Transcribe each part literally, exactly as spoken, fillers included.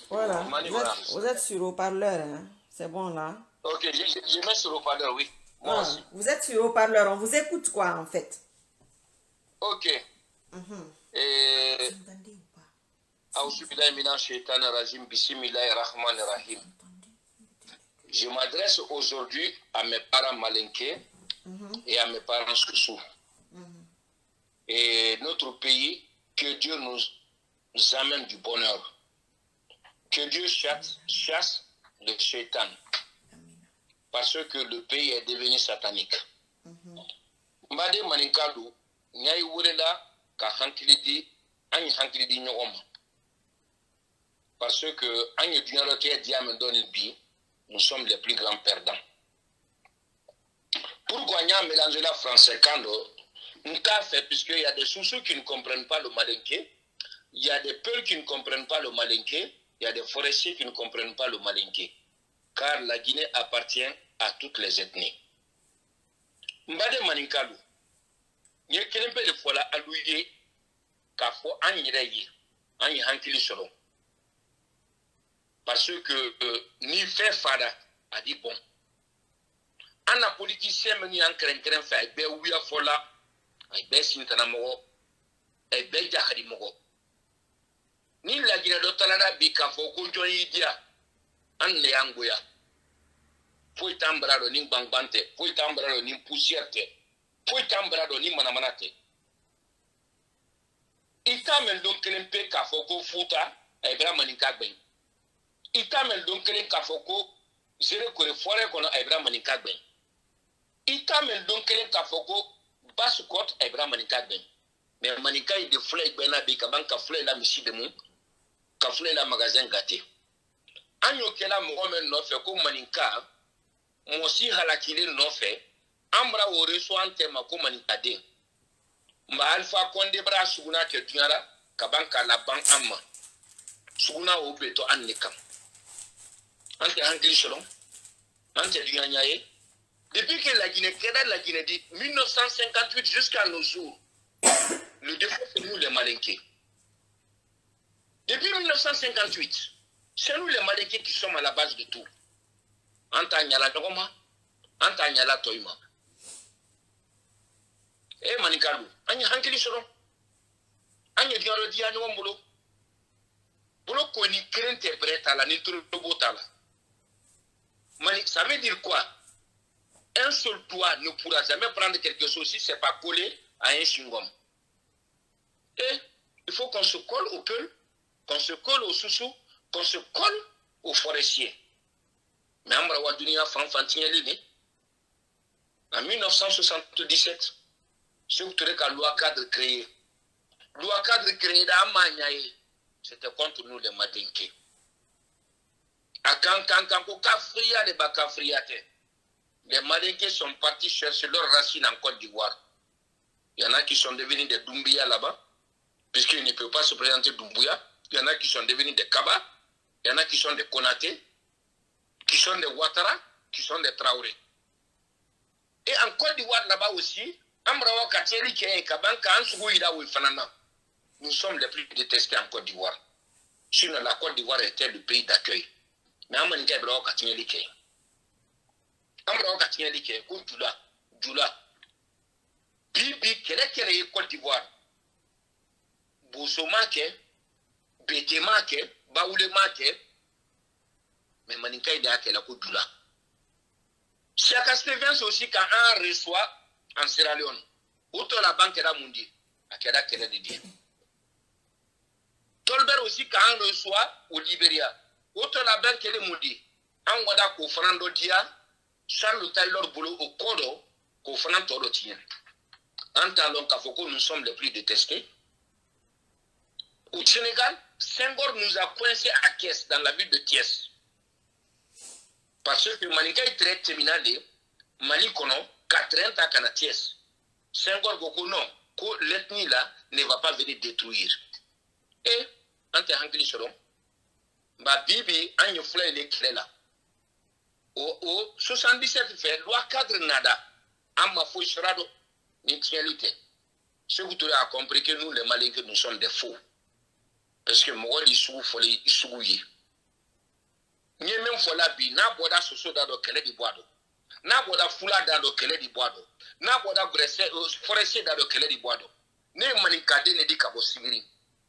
Voilà, vous êtes, vous êtes sur haut-parleur, hein? C'est bon là. Ok, je, je, je mets sur haut-parleur, oui. Moi Ah, aussi. vous êtes sur haut-parleur, on vous écoute quoi en fait? Ok. Mhm. Et... Vous entendez ou pas? Je m'adresse aujourd'hui à mes parents malinqués Mhm. et à mes parents sous-sous. Mhm. Et notre pays, que Dieu nous amène du bonheur. Que Dieu chasse, chasse le shaitan. Parce que le pays est devenu satanique. Mbade Maninkalu, Nyai Wurela, ka hankilidi, Ani hankilidi nyoma. Parce que Ani Dunyaroke Diamendon Bi, nous sommes les plus grands perdants. Pourquoi Nya mélanger la français Kando? Nka fait, puisqu'il y a des sous-sous qui ne comprennent pas le malinqué, il y a des peuls qui ne comprennent pas le malinqué, il y a des forestiers qui ne comprennent pas le malinqué. Car la Guinée appartient à toutes les ethnies. Mbade Maninkalu, Nye kelempe de fois la alouye, k'a fo an yireye, an yi hankili solo. Parce que euh, ni fait fada a dit bon. An a politicien meni an kren kren fait, ebe ouya fola, ebe sintana mogo, ebe jahari mogo. Ni la Guinée do talada bi k'a fo konjon yi dia, an le angoya. Foi tambrado ni bangbante, foi tambrado ni poussière te. Foi tambrado ni manamanate. Ita men don kelen pe ka foko futa e bra maninka gben. Ita men don kelen ka foko zere kore fore kono e bra maninka gben. Ita men don kelen ka foko basukot e bra maninka gben. Mais maninka i de flay gben na bi ka ban ka flay la misi de mu ka flay la magasin gâté. Anyo kela mo men no fe ko maninka mo si halakile no fe ambra wo reso antema ko maninka de. Ma alpha konde bra suguna ke tunyara kabanka la ban amma suguna o beto annikam ante angli selon ante dunyanyaye depuis que la Guinée queda la Guinée dit mille neuf cent cinquante-huit jusqu'à nos jours le défaut c'est nous les malinqués depuis mille neuf cent cinquante-huit c'est nous les malinqués qui sommes à la base de tout anta nyala dogoma anta nyala toima. Eh Manikalu, anya hankili soro. Anya diaro dia no mbulo. Bulo ko ni krente breta la ni turbo tala. Mani, ça veut dire quoi? Un seul toit ne pourra jamais prendre quelque chose si c'est pas collé à un chingom. Et il faut qu'on se colle au peul, qu'on se colle au sous-sous, qu'on se colle aux forestiers. Mais Amra Wadunia Fanfantiné en mille neuf cent soixante-dix-sept. Surtout que la loi cadre créée. Loi cadre créée d'Amanyaye, c'était contre nous les Madinké. À quand quand quand quand Kafria les Bakafriate, les Madinké sont partis chercher leurs racines en Côte d'Ivoire. Il y en a qui sont devenus des Doumbouya là-bas, puisqu'ils ne peuvent pas se présenter Doumbouya. Il y en a qui sont devenus des Kaba, il y en a qui sont des Konaté, qui sont des Ouattara, qui sont des Traoré. Et en Côte d'Ivoire là-bas aussi, nous sommes les plus détestés en Côte d'Ivoire. Sinon, la Côte d'Ivoire était le pays d'accueil. Mais Amanika Ibrahim Katinelike. Amra Katinelike, Koutula, Djoula. Bibi, quelle est Côte d'Ivoire? Boussomake, Betemake, Baoulemake. Mais Manika Ibrahim la Koutula. Chaque Stevens aussi, quand on reçoit en Sierra Leone, autant la banque era mundi, à Keda Keda de Dieu. Tolbert aussi, quand on reçoit au Libéria, autant la banque era mundi, en Wada Kofrando Dia, Charles Taylor Boulot au Kodo, Kofran Torotien. En talon Kafoko, nous sommes les plus détestés. Au Sénégal, Senghor nous a coincés à Thiès, dans la ville de Thiès. Parce que Manika est très terminale, Mali Kono, quatre-vingts ans à Thiès. Senghor Goko non, que l'ethnie là ne va pas venir détruire. Et, en te hangli soron, ma bibi, en y fleur les clés là. Au soixante-dix-sept fait, loi cadre nada, en ma fouille serado, ni tienlité. Ce que tu as compris que nous, les Maliens, nous sommes des faux. Parce que moi, ils sont follés, ils sont fola bi na boda soso da do kele di boado na boda fula da do kele di boado na boda gresse forestier da do kele di boado ne manikade ne di kabo sigiri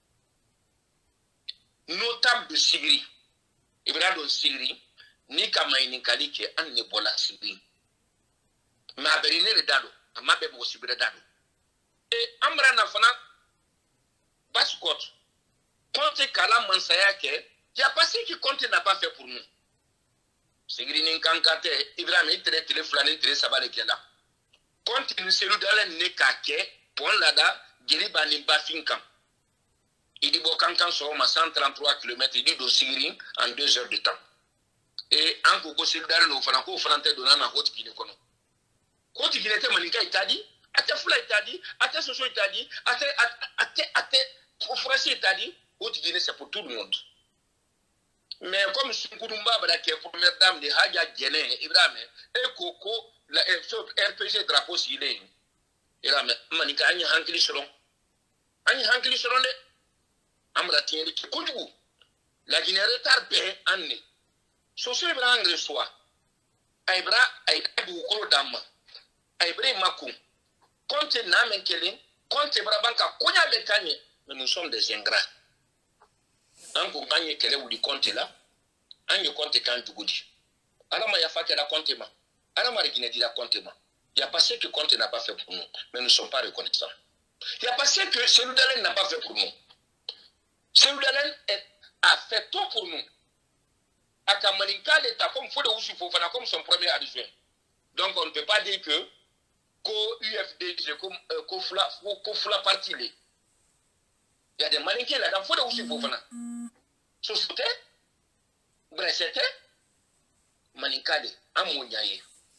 notam de sigiri ibra do sigiri ni kama ini kalike an ne bola sigiri ma beri ne dado ma be mo sigiri dado e amra na fana bascot Conte Kala Mansaya ke, il y a pas ce que Conte n'a pas fait pour nous. Sigiri ni kankate, Ibrahim itere tele fulani tele sabale kela. Conte ni selu dale ne kake, pon lada, geriba ni bafinkam. Il dit bon kankan so ma cent trente-trois kilomètres, il dit do Sigiri en deux heures de temps. Et en koko selu dale no franco frante dona na Haute Guinée kono. Haute Guinée te maninka itadi, ate fula itadi, ate soso itadi, ate ate ate français itadi. Haute Guinée, c'est pour tout le monde. Mais comme Sunkurumba, qui est première dame de Hadja Guinée, Ibrahim, et Coco, la R P G drapeau s'il est. Ibrahim, Manika, Annie Hankli Soron. Annie Hankli Soron, Amra Tienri, qui Koudou. La Guinée retard bien, Annie. Soso Ibrahim reçoit. Aibra, Aibra Boukoro Dama. Aibra Makou. Compte Namen Kelly, compte Brabanka, Konya Bekanye, mais nous sommes des ingrats. Anko gagné kele ou di compte là, anye compte kan dugudi. Alama ya fa la compte ma. Alama Guinée dit la compte ma. Il y a pas ce que compte n'a pas fait pour nous, mais nous ne sommes pas reconnaissants. Il y a pas ce que celui d'Alain n'a pas fait pour nous. Celui d'Alain a fait tout pour nous. Akamaninka l'État comme faut de Oussou Fofana comme son premier adjoint. Donc on ne peut pas dire que qu'au U F D comme qu'au fla qu'au fla parti les. Il y a des malinqués là-dedans, il faut de Oussou Fofana. Société, Bressete, Maninkade, Amouniaye.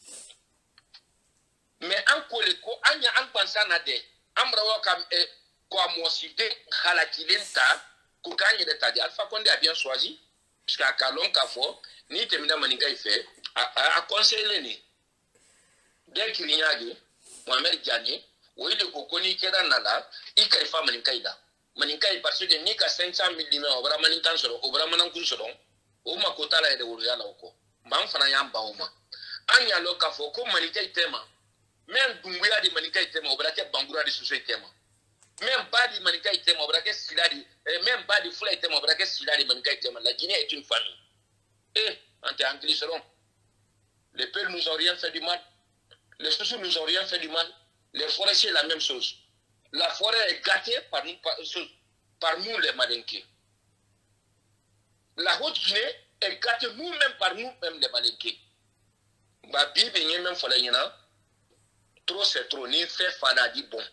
Mais en Koleko, Anya en pensant à des Ambrawa comme Kwamoside, Halakilenta, Koukanye de Tadi, Alpha Condé a bien choisi, puisqu'à Kalon Kafo, ni Temina Maninka il fait, à conseiller. Dès qu'il y a eu, Mohamed Diagne, où il est Kokoni Kedanala, il ne fait Maninkaïda. Maninka parce que ni ka cinq cent mille dina obra maninkan soro obra manankun soro o ma kota la de wuro ya la ko ban fana ya ba o ma anya lo ka fo ko maninka itema men dumbuya di maninka itema obra ke bangura di suso itema men ba di maninka itema obra ke siladi men ba di fula itema obra ke siladi maninka itema. La Guinée est une famille. Et ante angli soro les peuples nous ont rien fait du mal, les sources nous ont rien fait du mal, les forestiers la même chose. La forêt est gâtée par nous, par, par nous les Malinqués. La Haute-Guinée est gâtée nous-mêmes par nous-mêmes les Malinqués. Ma Bible est même folle. Trop c'est trop. Ni fait fada dit bon.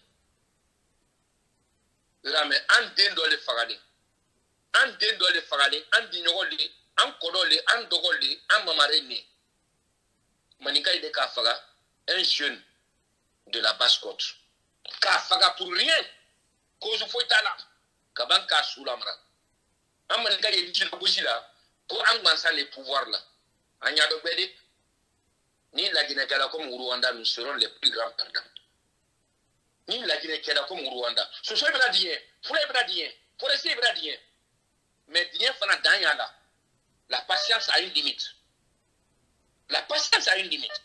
Rame en den do le fagale. En den do le fagale. En dignole. En kodole. En dogole. En mamarene. Maninka il est qu'à faga. Un jeune de la Basse-Côte. Ka faga pour rien cause faut tala ka ban ka sulamra amman ga yi ci bushi la ko an mansa les pouvoirs là anya do bedi ni la Guinée kala comme Rwanda, nous serons les plus grands perdants. Ni la Guinée kala comme Rwanda, ce soit bradien pour les bradiens pour essayer bradien mais bien fana danya là la patience a une limite. La patience a une limite.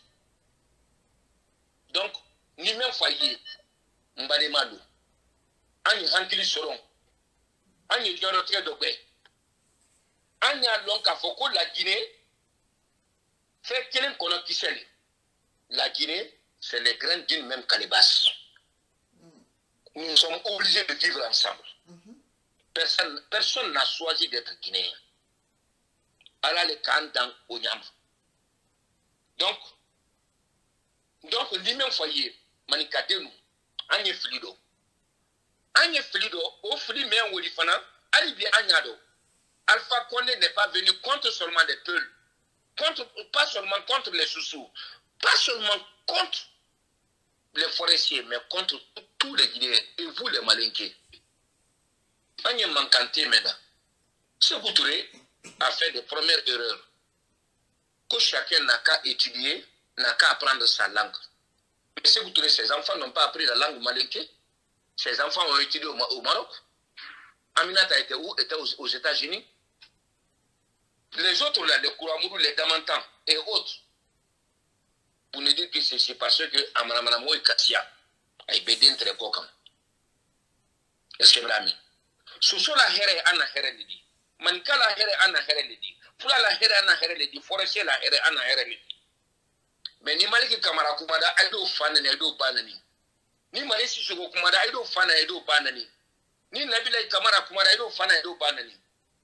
Donc ni même foyer Mbade Malou, Annie Hankili Soron, Annie Djorotre Dogbe, Annie Alonka Foko, la Guinée, fait quel qu'on a qui c'est. La Guinée, c'est les graines d'une même calebasse. Nous sommes obligés de vivre ensemble. Personne personne n'a choisi d'être guinéen. Allah le Kandang Onyama. Donc, donc, lui-même foyer, Manikadenu. Anye flido. Anye flido, au fli men wolifana, ali bien agnado. Alpha Condé n'est pas venu contre seulement les Peuls, contre, pas seulement contre les Soussous, pas seulement contre les forestiers, mais contre tous les Guinéens, et vous les Malinqués. Anye Mankante Meda. Sékou Touré a fait des premières erreurs. Que chacun n'a qu'à étudier, n'a qu'à apprendre sa langue. Mais Sékou Touré, ses enfants n'ont pas appris la langue malinké. Ses enfants ont étudié au, au Maroc. Aminata était où? Était aux, aux États-Unis. Les autres là, les Kouamourou, les Damantans et autres, pour ne dire que c'est parce que Amanamanamo et Katia, ay bedin très kokam. Est-ce que vraiment? Soso la here ana here lidi. Manka la here ana here lidi. Fula la here ana here lidi. Forestier la here ana here lidi. Mais ni maliki kamara kumada aido fanani aido banani. Ni malisi sugo kumada aido fana aido banani. Ni nabila kamara kumada aido fana aido banani.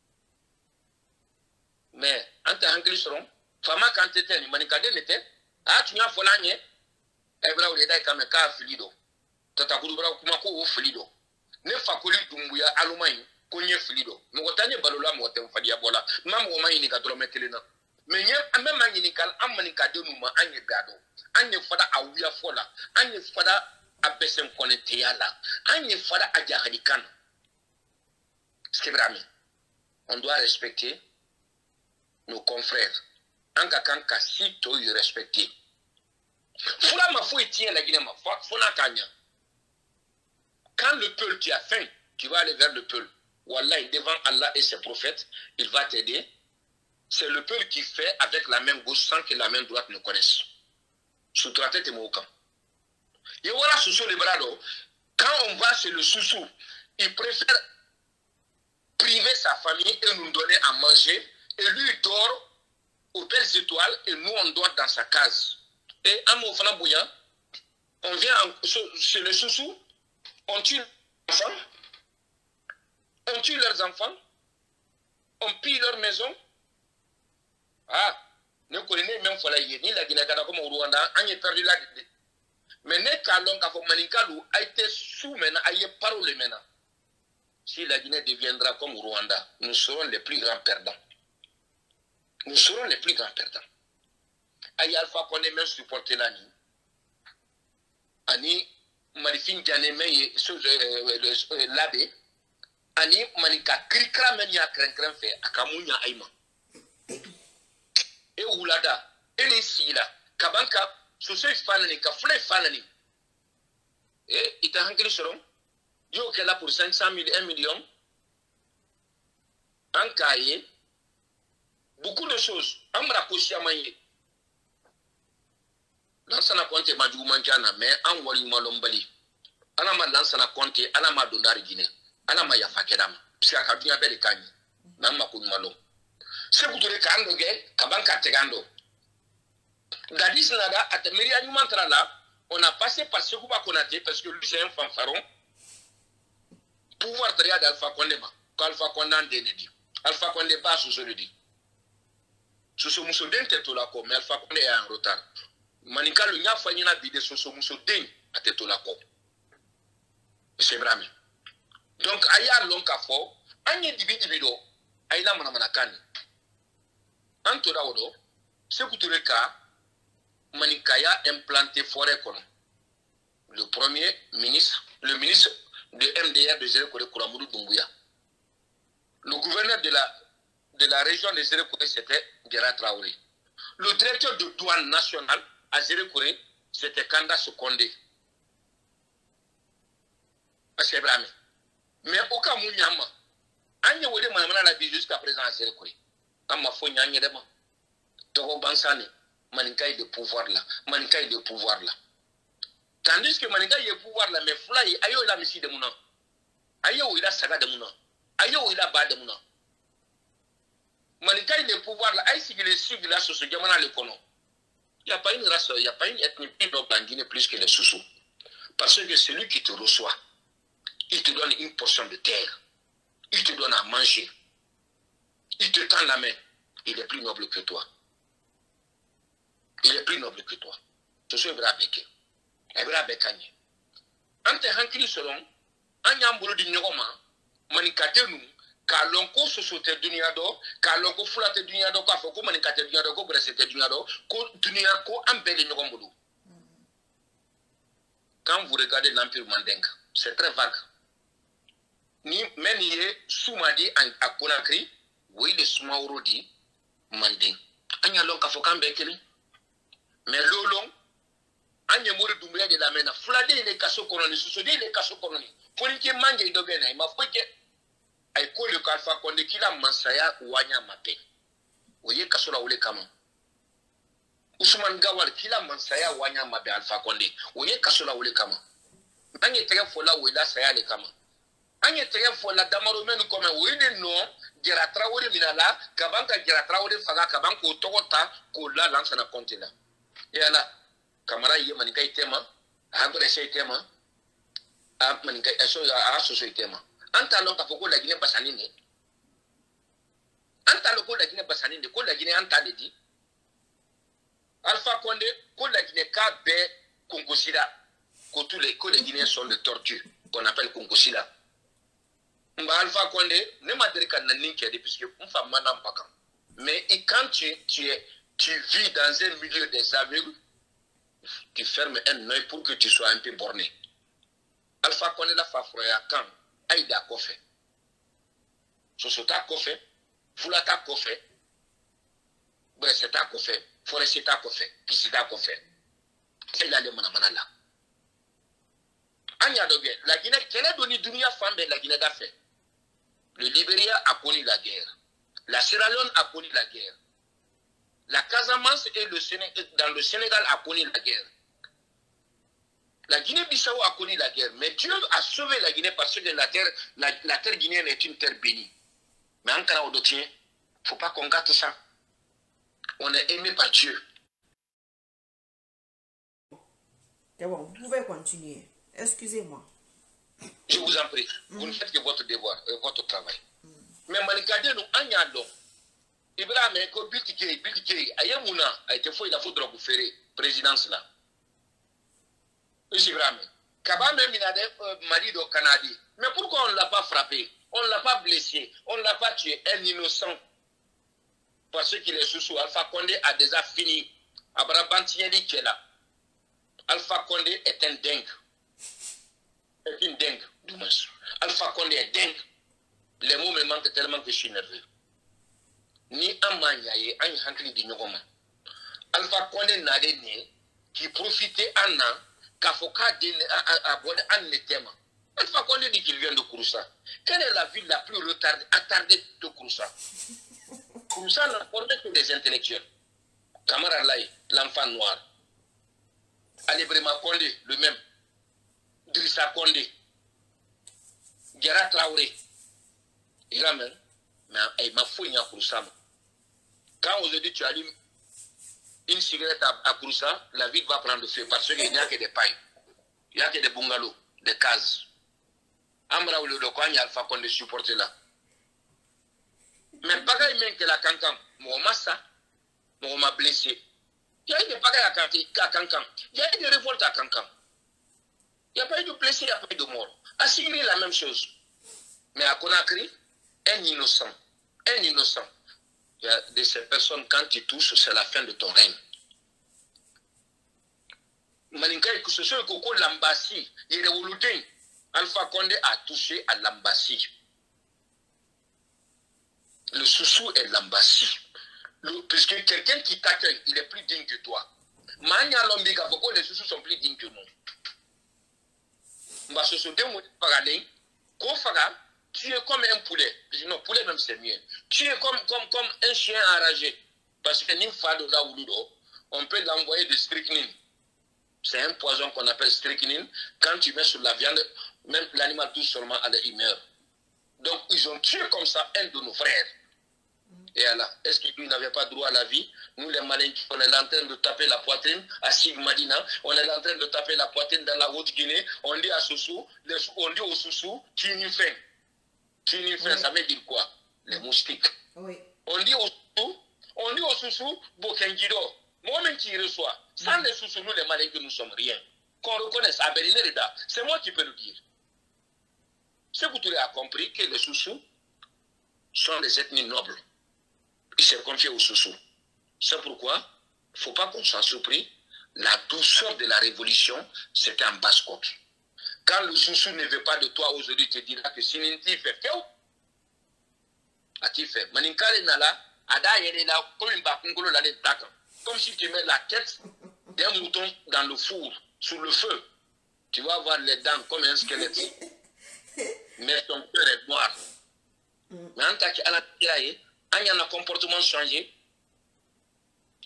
Mais ante hangli soron fama kantete ni manikade nete a tunya folanye ebra ule dai kameka filido. Tata kurubra kuma ko o filido. Ne fakoli dumbuya alumai konye filido mugotanye balola mo tem fadia bola mam wo mai ni ka dolo mekelena menye amema ni kal amani ka denu ma anye gado anye fada awuya fola anye fada abesen konete yala anye fada ajahadikan skebrami on doit respecter nos confrères anga kan ka sito y respecter fula ma fo etie la Guinée ma fona kanya. Quand le peuple, tu as faim, tu vas aller vers le peuple. Wallah, devant Allah et ses prophètes, il va t'aider. C'est le peuple qui fait avec la main gauche sans que la main droite ne connaisse. Sous la tête et mon camp. Et voilà, sous les bras, quand on va chez le sous-sous, il préfère priver sa famille et nous donner à manger. Et lui, il dort aux belles étoiles et nous, on dort dans sa case. Et à mon frère Bouya, on vient chez le sous-sous. On tue leurs enfants, on tue leurs enfants, on pille leur maison. Ah, ne connaissez même pas ni la Guinée comme au Rwanda, on a perdu la Guinée. Mais ne calons qu'à Manikalou a été sous maintenant, a été parolé maintenant. Si la Guinée deviendra comme au Rwanda, nous serons les plus grands perdants. Nous serons les plus grands perdants. Aïe Alpha qu'on est même supporté la nuit. Ani Marifin Djaneme et l'abbé, Ani Manika Krikra Menia Krenkren fait à Kamounia Aïma. Et Oulada, et les Silla, Kabanka, sous ce fanani, Kafle fanani. Et il t'a hanké sur Yo qu'elle a pour cinq cent mille, un million, un cahier, beaucoup de choses. Amra Kouchiamaye. Lansana konte majou manjana mais an wari malombali ala ma lansana konte ala ma dondari Guinée ala ma yafa kedam psi aka dunya bele kanyi na ma ko malo se kutore kando ge kabanka tegando dadis nada atemiri anyumantra là on a passé par ce Kuba Konaté parce que lui c'est un fanfaron pouvoir triade Alpha Condé ma Alpha Condé ne dit Alpha Condé pas sous le dit sous ce muso dente to la ko mais Alpha Condé est en retard. Manika le nya fanyi na bide so so muso den ateto la ko. C'est vrai. Donc aya lonka fo anye dibi dibido ayina mana mana kan. Anto da wodo se kutureka Manika ya implanté forêt kono. Le premier ministre, le ministre de M D R de Zéro Kore Kouamourou Doumbouya. Le gouverneur de la de la région de Zéro Kore c'était Gérard Traoré. Le directeur de douane nationale à Zéro Kore, c'était Kanda Sokondé. C'est vrai. Mais aucun mouniama. Anya wole manamana la vie jusqu'à présent à Zéro Kore. Amma fo nyanye dema. Togo bansane. Maninka de pouvoir là. Maninka de pouvoir là. Tandis que Maninka de pouvoir là, mais Fly, ayo il a missi de mouna. Ayo il a saga de mouna. Ayo il a bas de mouna. Maninka de pouvoir là, aïe si il est sûr de la sauce, gamana le kono. Il n'y a pas une race, il n'y a pas une ethnie en Guinée plus que les Soussous. Parce que celui qui te reçoit, il te donne une portion de terre, il te donne à manger, il te tend la main, il est plus noble que toi. Il est plus noble que toi. Je suis vrai avec eux. Vrai avec eux. Ante hankili selon, anyambolo di nyogoma, manikatenu, ka lonko sosote dunia do, ka lonko fulate dunia do, ka foko manikate dunia do, ko bresete dunia do, ko dunia ko ambele nyogomolo. Quand vous regardez l'Empire Mandinka, c'est très vague. Ni meniye soumadi à Conakry, oui le Soumaoro dit Manding. Anya lonka fokan bekeli. Mais lolong, anya mori Doumbouya de la mena, flade les kasso coloni, sous les kasso coloni. Pour que mange de bena, il m'a fait que. Aïko le Alpha Condé qui l'a mansaya ouanya mape. kasola wole kama. Ousmane Gawal kila mansaya wanya mabe Alpha Condé. Oye kasola wole kama. Anye tege fola wela saya le kama. Anye tege fola damaro menu kome wele no Gera Traoré minala kabanka Gera Traoré faga kabanka otogota ko la lansa na compte là. Et là kamara ye manika itema agore se itema a manika eso a so so itema. Anta lonka foko la Guinée basanine. Anta loko la Guinée basanine ko la Guinée anta le di. Alpha Condé ko la Guinée ka be Kongosila. Que tous les, que les Guinéens sont de tortue, qu'on appelle Kongosila. Mba Alpha Condé, ne m'a dit qu'un ninké, puisque une femme n'a pas. Mais quand tu, tu, es, tu vis dans un milieu des aveugles, tu fermes un œil pour que tu sois un peu borné. Alpha Condé la fafroya quand Aïda Kofé. Sosota Kofé, Foulata Kofé, Bresseta Kofé, Foresteta Kofé, Kisida Kofé. C'est là le manamana. La Guinée, quelle est donnée dunia femme de la Guinée d'affaires? Le Libéria a connu la guerre. La Sierra Leone a connu la guerre. La Casamance et le Sénégal, dans le Sénégal a connu la guerre. La Guinée-Bissau a connu la guerre. Mais Dieu a sauvé la Guinée parce que la terre, la, la terre guinéenne est une terre bénie. Mais en Canada, il ne faut pas qu'on gâte ça. On est aimé par Dieu. C'est bon, vous pouvez continuer. Excusez-moi. Je vous en prie. Mm. Vous ne faites que votre devoir, euh, votre travail. Mm. Mais Manikade, nous, en y a donc. Ibrahim, quand Biltikei, Biltikei, Ayamouna a été fou, il a fallu vous faire présidence là. Monsieur Ibrahim, Kaba même il a des maris au Canada. Mais pourquoi on ne l'a pas frappé? On ne l'a pas blessé? On ne l'a pas tué? Un innocent. Parce qu'il est sous-sous. Alpha Condé a déjà fini. Abraham Tigneli qui est là. Alpha Condé est un dingue. C'est une dingue, du moins. Alpha Condé est dingue. Les mots me manquent tellement que je suis nerveux. Ni Amanyaye, Aïe Hankli di Nyogoma. Alpha Condé n'a né qui profitait en an, Kafoka abordé en nettement. Alpha Condé dit qu'il vient de Kouroussa. Quelle est la ville la plus retardée, attardée de Kouroussa? Kouroussa n'a formé que des intellectuels. Kamara Laye, l'enfant noir. Ali Brema Condé, le même. Drissa Condé, Gera Traoré, il a même, mais il m'a fouillé à Kouroussa. Quand aujourd'hui tu allumes une cigarette à, à Kouroussa, la ville va prendre feu parce qu'il n'y a que des pailles, il n'y a que des bungalows, des cases. Amra ou le Dokwan, il y a Alpha Condé supporté là. Mais pas même que la Cancan, mon massa, mon m'a blessé. Il y a eu des pagailles à Cancan, il y a eu des révoltes à Cancan. Il n'y a pas eu de blessé, il n'y a pas eu de mort. À Sigri, la même chose. Mais à Conakry, un innocent. Un innocent. Il y a de ces personnes, quand tu touches, c'est la fin de ton règne. Maninka, que ce soit Koko Lambassi, il est revoluté. Alpha Condé a touché à Lambassi. Le sous-sous est Lambassi. Puisque quelqu'un qui t'accueille, il est plus digne que toi. Mania Lombika, pourquoi les sous-sous sont plus dignes que nous? Tu es comme un poulet. Non, poulet même c'est mieux. Tu es comme, comme, comme un chien enragé. Parce que on peut l'envoyer de strychnine. C'est un poison qu'on appelle strychnine. Quand tu mets sur la viande, même l'animal tout seulement, il meurt. Donc ils ont tué comme ça un de nos frères. Et alors, est-ce qu'il n'avait pas droit à la vie? Nous les malins, on est en train de taper la poitrine à Sigmadina, on est en train de taper la poitrine dans la Haute-Guinée, on dit à Soussou, on dit au Soussou, qui n'y fait. Qui n'y fait, oui. Ça veut dire quoi? Les moustiques. Oui. On dit au Soussou, on dit au Soussou, Bokengido, moi-même qui reçois. Sans oui. Les Soussous, nous les malins que nous sommes rien. Qu'on reconnaisse, c'est moi qui peux le dire. Ce que vous avez compris, que les Soussous sont des ethnies nobles. Il s'est confié aux Soussous. C'est pourquoi il ne faut pas qu'on soit surpris. La douceur de la révolution, c'était en basse-côte. Quand le Soussou ne veut pas de toi aujourd'hui, te dira que si Ninti fait fait, a-t-il fait? Maninkale Nala, Ada Yerena, comme une bakungolo la taka. Comme si tu mets la tête d'un mouton dans le four, sous le feu. Tu vas avoir les dents comme un squelette. Mais ton cœur est noir. Mais en tant qu'à la il y a un comportement changé.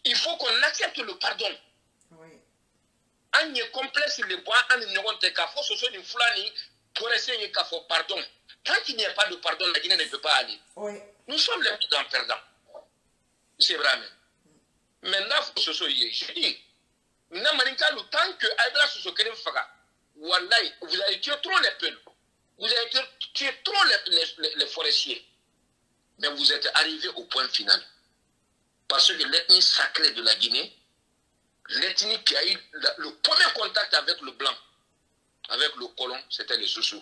Il faut qu'on accepte le pardon. Oui. On est complexe les bois, on est non te kafo, ce sont des flani pour essayer kafo pardon. Tant qu'il n'y a pas de pardon, la Guinée ne peut pas aller. Oui. Nous sommes les plus grands perdants. C'est vrai. Maintenant, il faut se soigner. Je dis, le temps que Aïdra se soit faga, wallahi, vous avez tué trop les peuples. Vous avez tué, tué trop les, les, les, les forestiers. Mais vous êtes arrivé au point final. Parce que l'ethnie sacrée de la Guinée, l'ethnie qui a eu la, le premier contact avec le blanc, avec le colon, c'était les Soussous.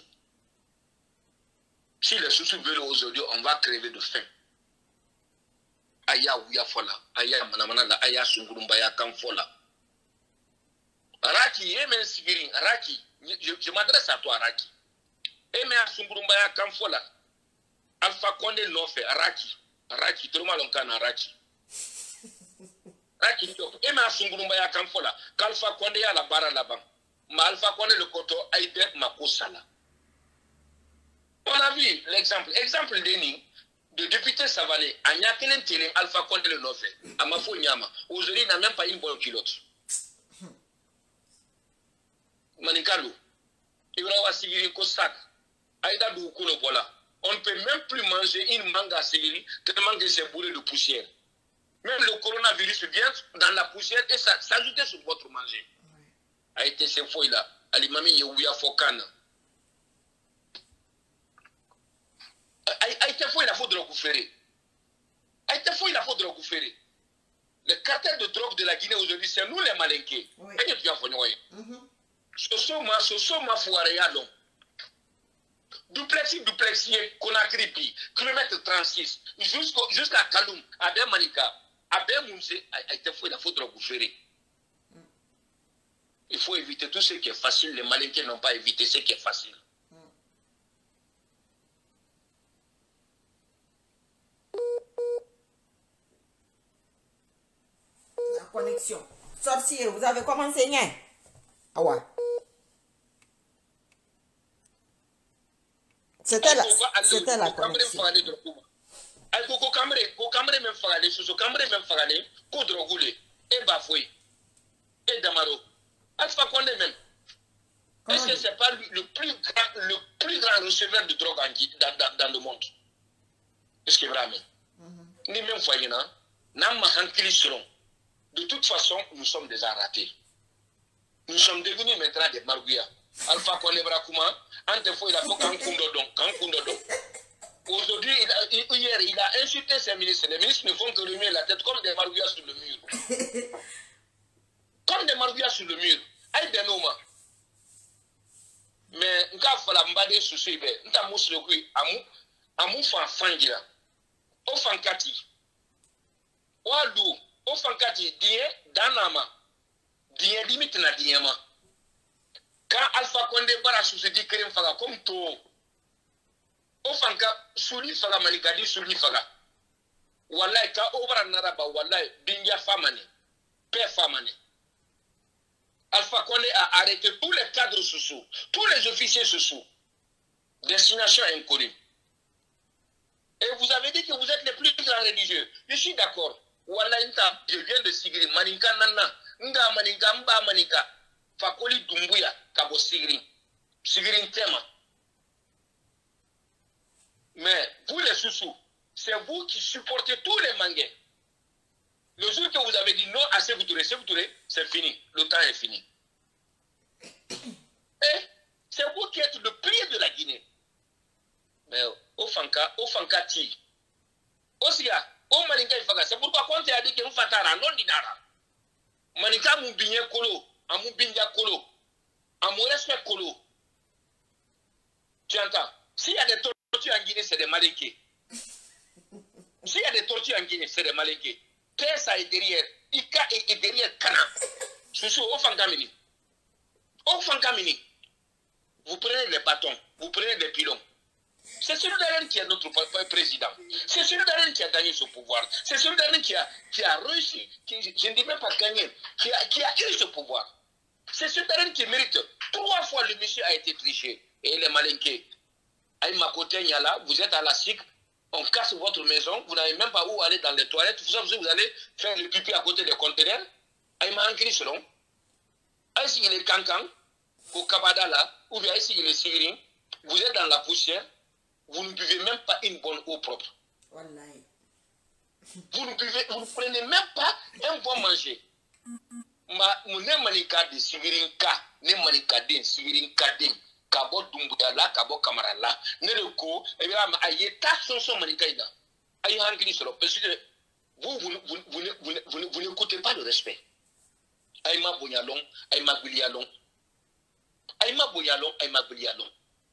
Si les Soussous veulent aujourd'hui, on va crever de faim. Aya Ouya Fola, Aya Manamana, Aya Sungurumbaya Kamfola. Raki, Emen Sigirin, Raki, je, je m'adresse à toi, Raki. Emen Sungurumbaya Kamfola. Alpha Condé l'ont fait, Raki. Raki, tout le monde en Raki. Raki, Emen Sungurumbaya Kamfola. Alpha Condé a la barre là-bas. Ma Alpha Condé le koto, Aïdek Makosala. On a vu l'exemple. Exemple d'Eni, de député Savané, à Nyakelen Télé, Alpha Condé le l'ont fait. À Mafo Nyama. Aujourd'hui, il n'a même pas une bonne culotte. Manikalo, Ibrawa Sigiri Kosak, Aïda Doukoulou Bola. On ne peut même plus manger une manga Sigiri tellement que c'est bourré de poussière. Même le coronavirus vient dans la poussière et ça s'ajoute sur votre manger. A été ces fouilles là, Alimami Yewuya Fokana. A été fouille la faute de l'Okouféré. A été fouille la faute de l'Okouféré. Le cartel de drogue de la Guinée aujourd'hui, c'est nous les Malinqués. Oui. Ce sont ma, ce sont ma foirée à l'homme. Duplexi, duplexi, Conakry, kilomètre trente-six, jusqu'à Kaloum, à Ben Manika, à Ben Mounse, a été fouille la faute de l'Okouféré. Il faut éviter tout ce qui est facile. Les Malinqués n'ont pas évité ce qui est facile. La connexion. Sorcier, vous avez commencé, hein? Ah ouais. C'était la, c'était la connexion. Ko kamre ko kamre men fagale so kamre men fagale ko drogule e bafoué et Damaro. Alpha Condé même. Est-ce que c'est pas le plus grand le plus grand receveur de drogue en, dans, dans, dans le monde? Est-ce que vraiment? Ni même foyer na na ma hankili selon. De toute façon, nous sommes déjà ratés. Nous sommes devenus maintenant des margouillas. Alpha Condé Brakouma, ante fois il a fait un kundodon, un kundodon. Aujourd'hui, hier, il a insulté ses ministres. Les ministres ne font que remuer la tête comme des margouillas sur le mur. Comme des margouillas sur le mur. Aïe de nous, mais il a fallu m'badé sur ce bébé. Il a moussé le cul. Amou, amou fan fangira. O fankati. O alou. O fankati. Dié danama. Dié limite na diéma. Quand Alpha Condé bara sur ce dit crème faga comme tout. O fanka suli faga manikadi suli faga. Wallahi ka obra naraba wallahi binja famane. Père famane. Alpha Condé a arrêté tous les cadres sous tous les officiers sous destination inconnue. Et vous avez dit que vous êtes les plus grands religieux. Je suis d'accord. Wallahi je viens de Sigiri maninka nana nga maninka mba maninka fakoli dumbuya kabo Sigiri Sigiri tema. Mais vous les sous c'est vous qui supportez tous les manguets. Le jour que vous avez dit non à Sékou Touré, Sékou Touré, c'est fini. Le temps est fini. Et c'est vous qui êtes le pilier de la Guinée. Mais au Fanka, au Fanka Ti, Osia, au Maninka Ifaga, c'est pourquoi quand tu as dit que vous faites un non dinara. Maninka Moubinye Kolo, à Moubinja Kolo, à mon respect Kolo. Tu entends? S'il y a des tortues en Guinée, c'est des Malinqués. S'il y a des tortues en Guinée, c'est des Malinqués. Tessa est derrière, Ika est derrière Kana. Soussou, au Fankamini. Au Fankamini. Vous prenez les bâtons, vous prenez les pilons. C'est celui-là qui est notre président. C'est celui-là qui a gagné ce pouvoir. C'est celui-là qui a, qui a réussi, qui, je ne dis même pas gagné, qui a, qui a eu ce pouvoir. C'est celui-là qui mérite. Trois fois le monsieur a été triché. Et les Malinqués. Aïe Makote Nyala, vous êtes à la S I C, on casse votre maison, vous n'avez même pas où aller dans les toilettes, vous savez, vous allez faire le pipi à côté des conteneurs. Aïe, m'a écrit selon. Aïe, si il est cancan, au Kabada là, ou bien si il est sirin, vous êtes dans la poussière, vous ne buvez même pas une bonne eau propre. Wallahi. Vous ne buvez, vous ne prenez même pas un bon manger. Ma, mon manika de sigirinka, ne manika de sigirinka de, kabo dumbuya la, kabo kamara la, ne le ko, et bien, aïe, ta son son manika ida. Aïe, hankli solo, parce que vous, vous, vous, vous, vous, vous, vous n'écoutez pas le respect. Aïe, ma boyalon, aïe, ma gulialon. Aïe, ma boyalon, aïe, ma gulialon.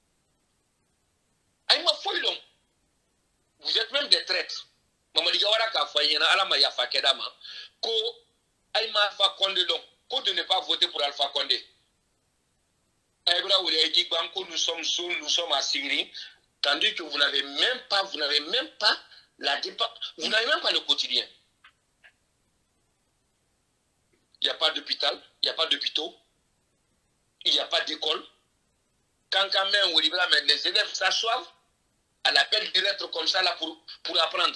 Aïe, ma foilon. Vous êtes même des traîtres. Maman dit ka fayena ala ma yafa kedama ko ay ma Alpha Condé donc ko de ne pas voter pour Alpha Condé. Aïbra Ouli dit banco nous sommes sous nous sommes à Syrie tandis que vous n'avez même pas vous n'avez même pas la dépense, vous n'avez même pas le quotidien. Il n'y a pas d'hôpital, il n'y a pas d'hôpitaux, il n'y a pas d'école. Quand quand même les élèves s'assoivent à l'appel des lettres comme ça là pour, pour apprendre.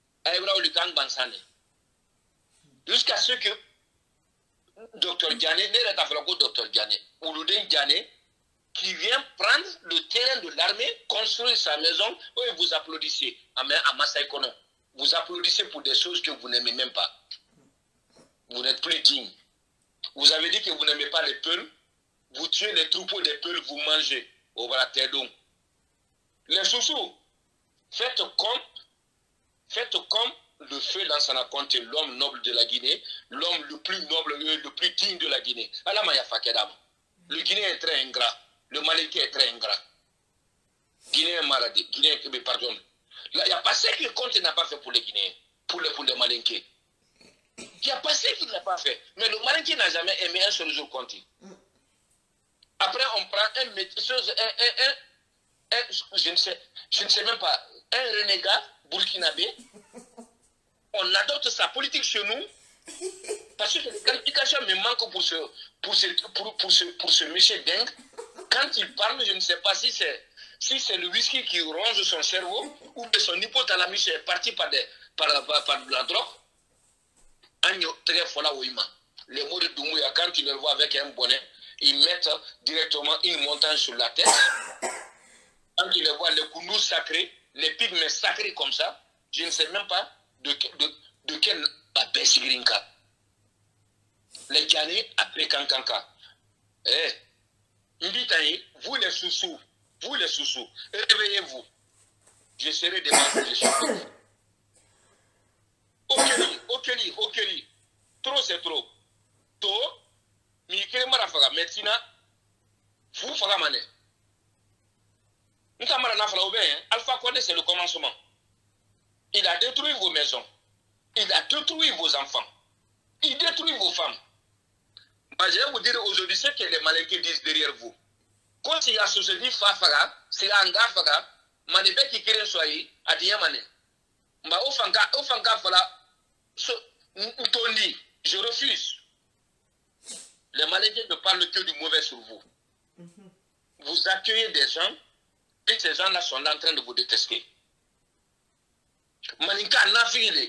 Jusqu'à ce que docteur Diané, docteur Diané, Ouloudin Diané, qui vient prendre le terrain de l'armée, construire sa maison, et vous applaudissez à Massaïkono. Vous applaudissez pour des choses que vous n'aimez même pas. Vous n'êtes plus digne. Vous avez dit que vous n'aimez pas les peuls, vous tuez les troupeaux des peuls, vous mangez. Au Baratédon. Les sous-sous, faites comme Faites comme le feu dans son compte, l'homme noble de la Guinée, l'homme le plus noble, le plus digne de la Guinée. Le Guinéen est très ingrat, le Malinké est très ingrat. Guinéen maladie, Guinéen, pardon. Il n'y a pas ce que le compte n'a pas fait pour les Guinéens, pour les, pour les Malinké. Il n'y a pas ce qu'il n'a pas fait. Mais le Malinké n'a jamais aimé un seul jour compte. Après, on prend un médecin, un, un, un, un, je ne sais, je ne sais même pas, un renégat burkinabé, on adopte sa politique chez nous parce que les qualifications me manquent pour ce, pour ce, pour, pour ce, pour ce monsieur dingue. Quand il parle, je ne sais pas si c'est si c'est le whisky qui ronge son cerveau ou que son hypothalamus est parti par, des, par, par, par de la drogue. Les mots de Doumbouya, quand tu les vois avec un bonnet, ils mettent directement une montagne sur la tête. Quand tu les vois, les koundous sacrés, les pygmées sacrés comme ça, je ne sais même pas de, de, de quel Babessigrinka. Les Diané après Kankanka. Eh, vous les sous-sous, vous les sous-sous, réveillez-vous. Je serai devant vous, je suis vous. Okeli, okeli, okeli. Trop c'est trop. To, mi kere marafaga, médecine, vous faga mané. Alpha Condé, c'est le commencement. Il a détruit vos maisons. Il a détruit vos enfants. Il détruit vos femmes. Bah, je vais vous dire aujourd'hui ce que les Malinké disent derrière vous. Quand il y a ce qui dit Fafaga, c'est un gafaga, Manébé qui crée soyez, à Diamane. Bah, au fanga, au fanga, voilà, je refuse. Les Malinké ne parlent que du mauvais sur vous. Vous accueillez des gens. Et ces gens-là sont là en train de vous détester. Maninka nafile.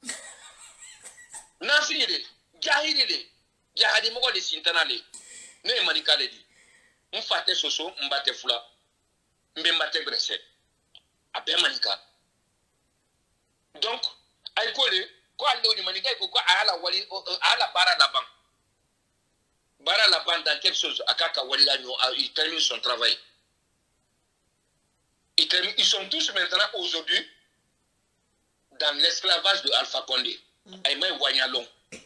Nafile. Jahilile. Jahadi moko de sintanale. Ne maninka le di. Mfate soso, mbate fula. Mbe mbate brese. Abe maninka. Donc, aïkole, quoi l'eau du maninka, quoi à la wali, à la bara la banque. Bara la banque dans quelque chose, à kaka wali la il termine son travail. Ils sont tous maintenant aujourd'hui dans l'esclavage de Alpha Condé. Aïmaï Wanyalon.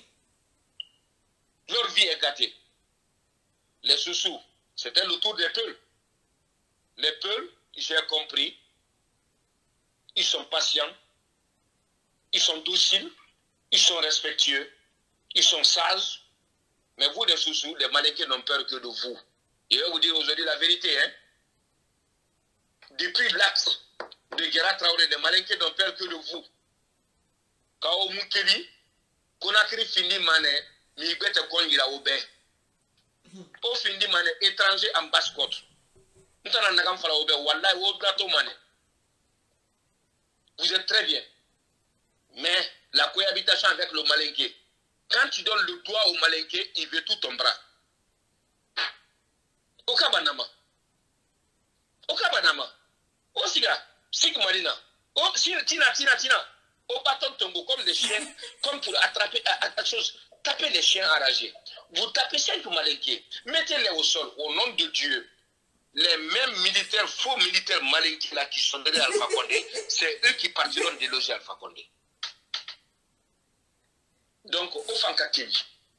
Leur vie est gâtée. Les sous-sous, c'était le tour des Peuls. Les Peuls, j'ai compris, ils sont patients, ils sont dociles, ils sont respectueux, ils sont sages. Mais vous, les sous-sous, les Malinké n'ont peur que de vous. Je vais vous dire aujourd'hui la vérité, hein. Depuis l'acte de Guéra Traoré, les Malinké n'ont peur que de vous. Quand on Moukeli, Konakri fini mané, mi bete kongira obe. Au fini mané, étranger en basse-côte. Nous t'en avons fait obe, wallahi, au gâteau mané. vous êtes très bien. Mais la cohabitation avec le Malinké, quand tu donnes le doigt au Malinké, il veut tout ton bras. Okabanama. Okabanama. Oh, siga. Sig Marina. Oh, tina, tina, tina. Au bâton tombeau, comme les chiens, comme pour attraper à, à, à chose, taper les chiens enragés. Vous tapez cinq Malinké, mettez-les au sol, au nom de Dieu. Les mêmes militaires, faux militaires Malinké là qui sont derrière Alpha Condé, c'est eux qui partiront déloger Alpha Condé. Donc, au Fanka Keli.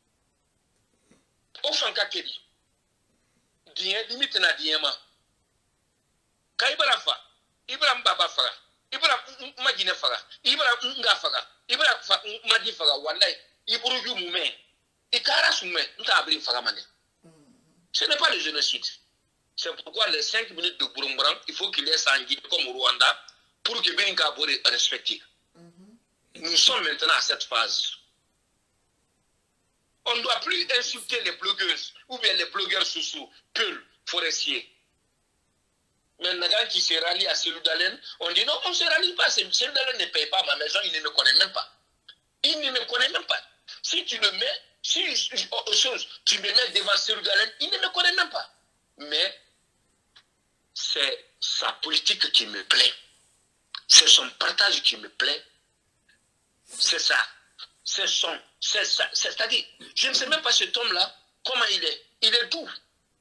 Au Fanka Keli. Dien, limite na diema. Ka Ibra fa, Ibra Mbaba fa, Ibra Magine fa, Ibra Nga fa, Ibra Madi fa, Wallahi, Ibru Yu Moumen, Ikara Soumen, Nta Abri fa Mané. Ce n'est pas le génocide. C'est pourquoi les cinq minutes de Burumbrang, il faut qu'il laisse en Guinée comme au Rwanda pour que Beninka Bore respecte. Nous sommes maintenant à cette phase. On ne doit plus insulter les blogueuses ou bien les blogueurs sous-sous, peuls, forestiers. Mais Nagan qui se rallie à Cellou Dalen, on dit non, on ne se rallie pas. Cellou Dalen ne paye pas ma maison, il ne me connaît même pas. Il ne me connaît même pas. Si tu le mets, si autre chose, tu me mets devant Cellou Dalen, il ne me connaît même pas. Mais c'est sa politique qui me plaît. C'est son partage qui me plaît. C'est ça. C'est son. C'est ça. C'est-à-dire, je ne sais même pas cet homme-là, comment il est. Il est doux.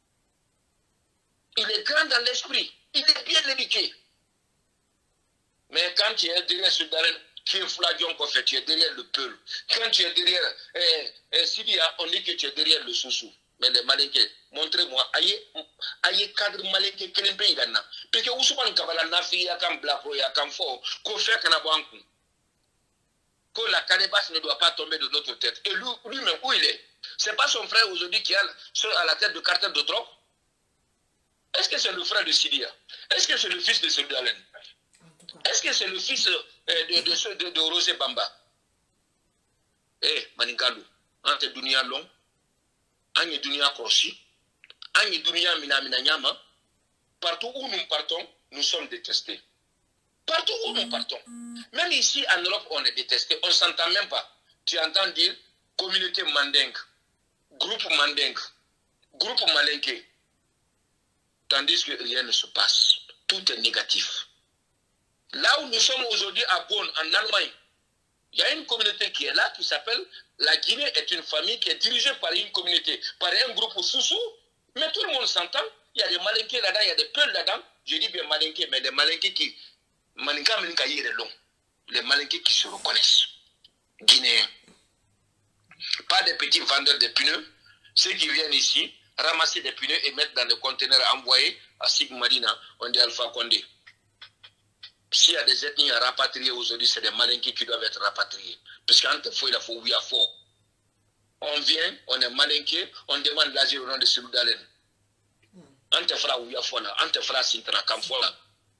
Il est grand dans l'esprit. Il est bien éduqué. Mais quand tu es derrière ce Dalen, qui est Fladion qu'on fait, tu es derrière le peuple. Quand tu es derrière eh, eh, Sidia, on dit que tu es derrière le sous-sous. Mais les Malinké, montrez-moi, aïe, aïe, cadre Malinké, quel est le pays là? Parce que Ousmane Kabala n'a fait qu'un blapo, qu'un fort, qu'on fait qu'un abankou. Que la calebasse ne doit pas tomber de notre tête. Et lui, lui-même, où il est? C'est pas son frère aujourd'hui qui est à la tête de cartel de drogue? Est-ce que c'est le frère de Sidia? Est-ce que c'est le fils de Cellou Dalen? Est-ce que c'est le fils euh, de, de, de, de Rosé Bamba? Eh, Maningalou, ante dunia long, anye dunia korsi, anye dunia mina mina nyama, partout où nous partons, nous sommes détestés. Partout où nous partons. Même ici en Europe, on est détesté. On ne s'entend même pas. Tu entends dire communauté mandingue, groupe mandingue, groupe malinké. Tandis que rien ne se passe. Tout est négatif. Là où nous sommes aujourd'hui à Bonn, en Allemagne, il y a une communauté qui est là, qui s'appelle la Guinée est une famille qui est dirigée par une communauté, par un groupe sous-sous. Mais tout le monde s'entend. Il y a des malinqués là-dedans, il y a des peuls là-dedans. Je dis bien malinqués, mais des malinqués qui... Malinka Malinka y est long. Les malinqués qui se reconnaissent. Guinéens. Pas des petits vendeurs de pneus. Ceux qui viennent ici, ramasser des pneus et mettre dans le conteneur envoyé à Sigmarina, on dit Alpha Condé. S'il y a des ethnies à rapatrier aujourd'hui, c'est des malinqués qui doivent être rapatriés. Puisqu'en te faut, il faut oui à fort. On vient, on est malinqué, on demande l'asile au nom de Cellou Dalen. On te fera oui à fort là, on te fera Sintana Kamfola.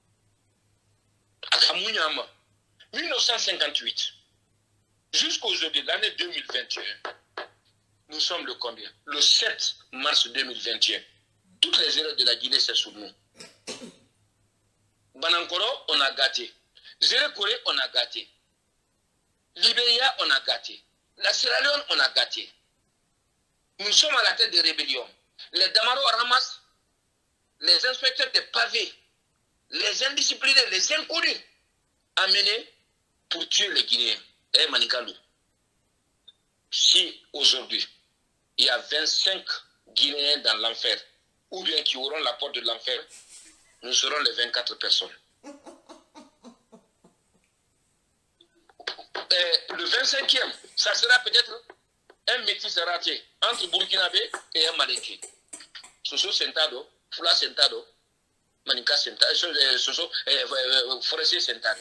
À mille neuf cent cinquante-huit, jusqu'aujourd'hui, l'année deux mille vingt et un, nous sommes le combien? Le sept mars deux mille vingt et un. Toutes les erreurs de la Guinée, c'est sur nous. Banankoro, on a gâté. Zéro-Corée, on a gâté. Libéria, on a gâté. La Sierra Leone, on a gâté. Nous sommes à la tête des rébellions. Les Damaro ramassent les inspecteurs des pavés, les indisciplinés, les inconnus, amenés pour tuer les Guinéens. Eh Manikalou, si aujourd'hui, il y a vingt-cinq Guinéens dans l'enfer, ou bien qui auront la porte de l'enfer, nous serons les vingt-quatre personnes. Et le vingt-cinquième, ça sera peut-être un métis raté entre Burkinabé et un Malinké. Soso Sentado, Fula Sentado, Maninka Sentado, Soso, Forestier Sentado.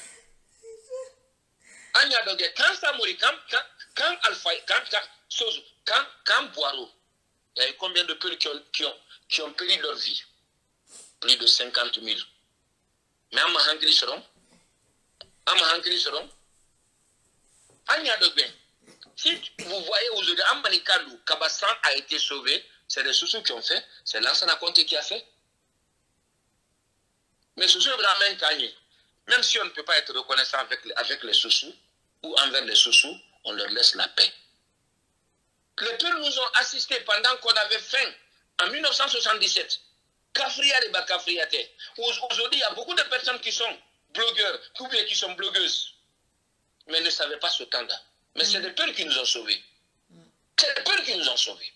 Anya Dogue, quand Samori, quand, quand Alpha, quand, quand, quand, quand Boiro, il y a eu combien de peuples qui ont, qui ont, qui ont péri leur vie? Plus de cinquante mille. Mais à Mahangri seront, à Mahangri seront, Anya Dogue, si vous voyez aujourd'hui, à Manikalou, Kabassan a été sauvé, c'est les sous qui ont fait, c'est Lansana Conté qui a fait. Mais Soussou Ibrahim Kanye, Même si on ne peut pas être reconnaissant avec, avec les Soussous ou envers les Soussous, on leur laisse la paix. Les peuples nous ont assistés pendant qu'on avait faim en mille neuf cent soixante-dix-sept. Kafria et Bakafriate. Aujourd'hui, il y a beaucoup de personnes qui sont blogueurs, ou bien qui sont blogueuses, mais ne savaient pas ce temps-là. Mais c'est les peuples qui nous ont sauvés. C'est les peuples qui nous ont sauvés.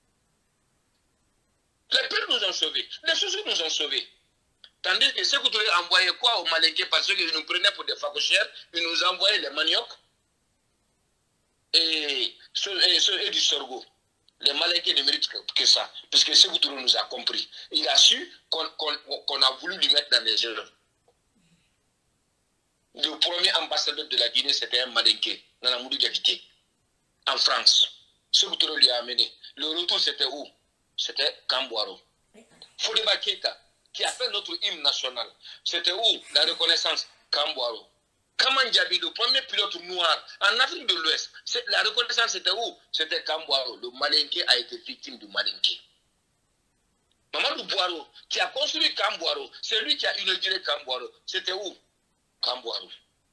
Les peuples nous ont sauvés. Les Soussous nous ont sauvés. Tandis que ceux qui voulaient envoyer quoi aux Malinqués parce qu'ils nous prenaient pour des facochères, ils nous envoyaient les maniocs et, et, et du sorgho. Les Malinqués ne méritent que, que ça, puisque ce que nous a compris. Il a su qu'on qu'on, qu'on a voulu lui mettre dans les erreurs. Le premier ambassadeur de la Guinée, c'était un Malinqué, Nanamoudou Diakité, en France. Ce que lui a amené. Le retour, c'était où? C'était Kambouaro. Fodeba Keita, qui a fait notre hymne national. C'était où? La reconnaissance? Kambouaro. Kaman Djabi, le premier pilote noir en Afrique de l'Ouest, la reconnaissance c'était où? C'était Kambouaro. Le Malinqué a été victime du Malinqué. Mamadou Bouaro, qui a construit Kambouaro, c'est lui qui a inauguré Kambouaro. C'était où? Kambouaro.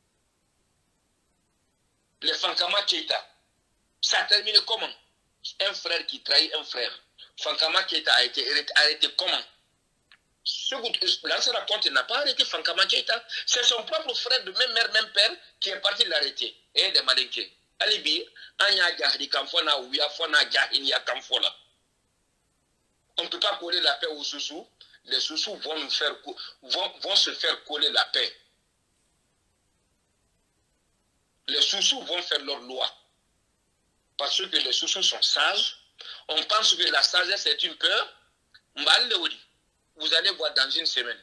Les Fankama Keita, ça a terminé comment? Un frère qui trahit un frère. Fankama Keita a été arrêté comment? L'ancien raconte, il n'a pas arrêté Fankama Keita. C'est son propre frère de même mère, même père qui est parti l'arrêter. Et des Malinqués. Alibi, Anya Gahdi Kamfona, Ouya Fona Gahinia Kamfola. On ne peut pas coller la paix aux Soussous. Les Soussous vont, nous faire, vont, vont se faire coller la paix. Les Soussous vont faire leur loi. Parce que les Soussous sont sages. On pense que la sagesse est une peur. Vous allez voir dans une semaine.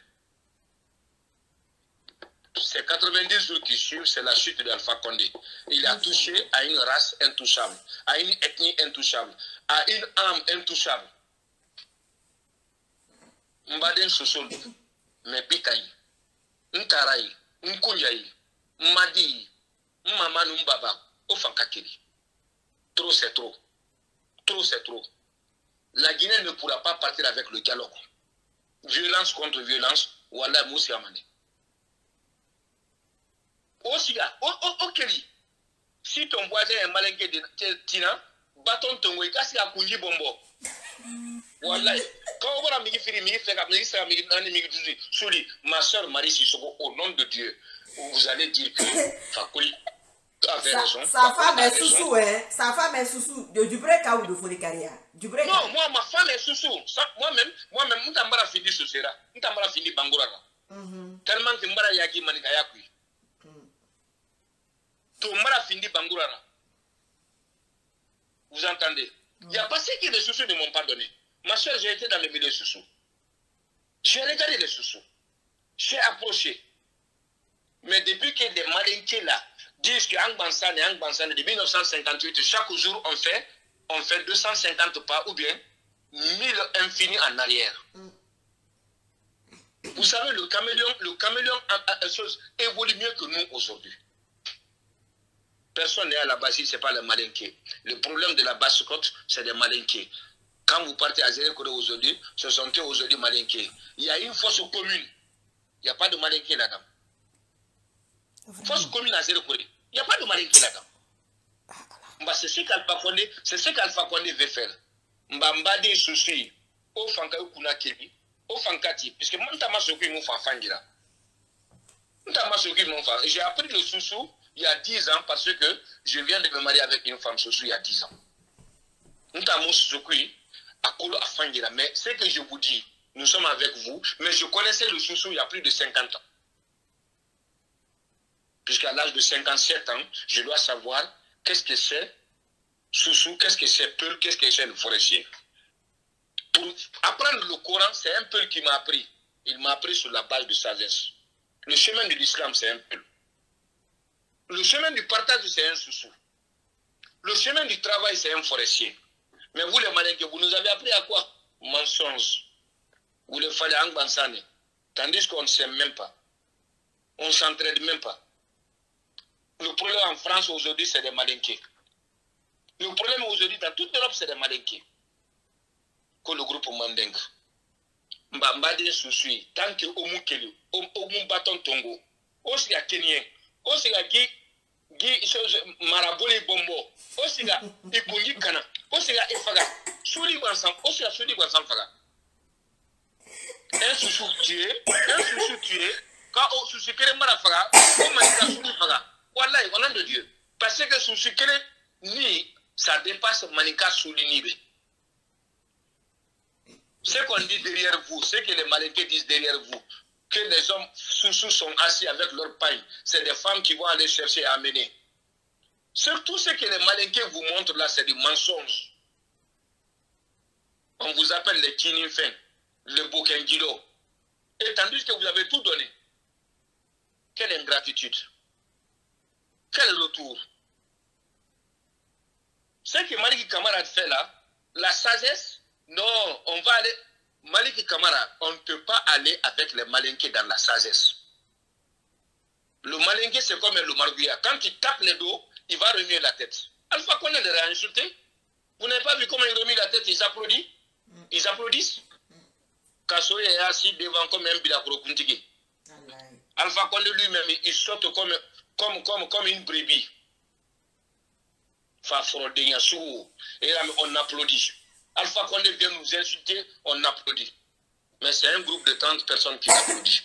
C'est quatre-vingt-dix jours qui suivent, c'est la chute d'Alpha Condé. Il a touché à une race intouchable, à une ethnie intouchable, à une âme intouchable. Mbaden Sossol, mais Bikaï, Ntaraï, Nkunjaï, Madi, Maman Mbaba, Ofankakiri. Trop c'est trop. Trop c'est trop. La Guinée ne pourra pas partir avec le dialogue. Violence contre violence, Wallah Moussi Amane. Osiga, Okeli, si ton voisin est malinqué de Tina, bâton ton wé, kasi a Kunji Bombo. Wallah, quand on va me faire mi faire mi faire mi nani mi juzi, Souli, ma soeur Marie Sissoko, au nom de Dieu, vous allez dire que Fakoli avait raison. Sa femme est Soussou, hein. Sa femme est Soussou de Dubreka ou de Folikaria. Non, moi, ma femme est Soussou. Moi-même, moi-même, je n'ai fini Soussera. Je n'ai fini Bangourara. Tellement que je n'ai yaki Manikayakui. Tu m'as fini Bangourara. Vous entendez? Il n'y a pas ce que les Soussous ne m'ont pas donné. Ma soeur, j'ai été dans le milieu Soussou. J'ai regardé les Soussous. J'ai approché. Mais depuis que les Malinqués là disent que Angbansan et Angbansan de mille neuf cent cinquante-huit, chaque jour on fait, on fait deux cent cinquante pas ou bien mille infinis en arrière. Mm. Vous savez, le caméléon, le caméléon a, a, a, chose, évolue mieux que nous aujourd'hui. Personne n'est à la base, ce n'est pas les Malinqués. Le problème de la Basse-Côte, c'est les Malinqués. Quand vous partez à Zérekoré aujourd'hui, ce sont eux aujourd'hui Malinqués. Il y a une fosse commune. Il n'y a pas de Malinqués là-dedans. Force commune à Zérekoré. Il n'y a pas de Malinqué là-dedans. Bah, c'est ce qu'Alpha Condé, c'est ce qu'Alpha Condé veut faire. Mbamba des soucis au Fanka Kuna Kébi, au Fankati, puisque moi, j'ai appris le Soussou il y a dix ans parce que je viens de me marier avec une femme Soussou il y a dix ans. Mais ce que je vous dis, nous sommes avec vous, mais je connaissais le Soussou il y a plus de cinquante ans. Puisqu'à l'âge de cinquante-sept ans, je dois savoir qu'est-ce que c'est Soussou, qu'est-ce que c'est Peul, qu'est-ce que c'est le forestier. Pour apprendre le Coran, c'est un Peul qui m'a appris. Il m'a appris sur la base de sagesse. Le chemin de l'islam, c'est un Peul. Le chemin du partage, c'est un Soussou. Le chemin du travail, c'est un forestier. Mais vous, les Malinqués, vous nous avez appris à quoi? Mensonge. Vous le fallait en Bansane. Tandis qu'on ne s'aime même pas. On ne s'entraide même pas. Le problème en France aujourd'hui, c'est des Malinqués. Le problème aujourd'hui dans toute l'Europe, c'est des Malinqués. Que le groupe Mandeng. Mbambade Soussui, tant que Omu Kelu, Omu Baton Tongo, aussi à Kenyan, aussi à Guy, Guy, Maraboli Bombo, aussi à Ikungi Kana, aussi à Efaga, Souli Bansam, aussi à Souli Bansam Faga. Un sous tué, un sous tué, quand on sous secret Marafaga, on m'a dit Souli Faga. Voilà, on a de Dieu. Parce que sous secret, ni ça dépasse Manika Souli Nibe. Ce qu'on dit derrière vous, ce que les Malinqués disent derrière vous, que les hommes sous-sous sont assis avec leur paille, c'est des femmes qui vont aller chercher à amener. Surtout ce que les Malinqués vous montrent là, c'est du mensonge. On vous appelle les Kinifin, le Bokengilo. Et tandis que vous avez tout donné. Quelle ingratitude. Quel retour. Ce que Maliki Kamara fait là, la sagesse, non, on va aller. Maliki Kamara, on ne peut pas aller avec les Malinqués dans la sagesse. Le Malinqué, c'est comme le Marguya. Quand il tape les dos, il va remuer la tête. Alpha Condé les a insultés. Vous n'avez pas vu comment ils remuent la tête, ils applaudissent. Ils applaudissent. Kassoye est assis devant comme un Bilakro Kuntigi. Alpha Condé lui-même, il saute comme, comme, comme, comme une brebis. Et là, on applaudit. Alpha Condé vient nous insulter, on applaudit. Mais c'est un groupe de trente personnes qui applaudit.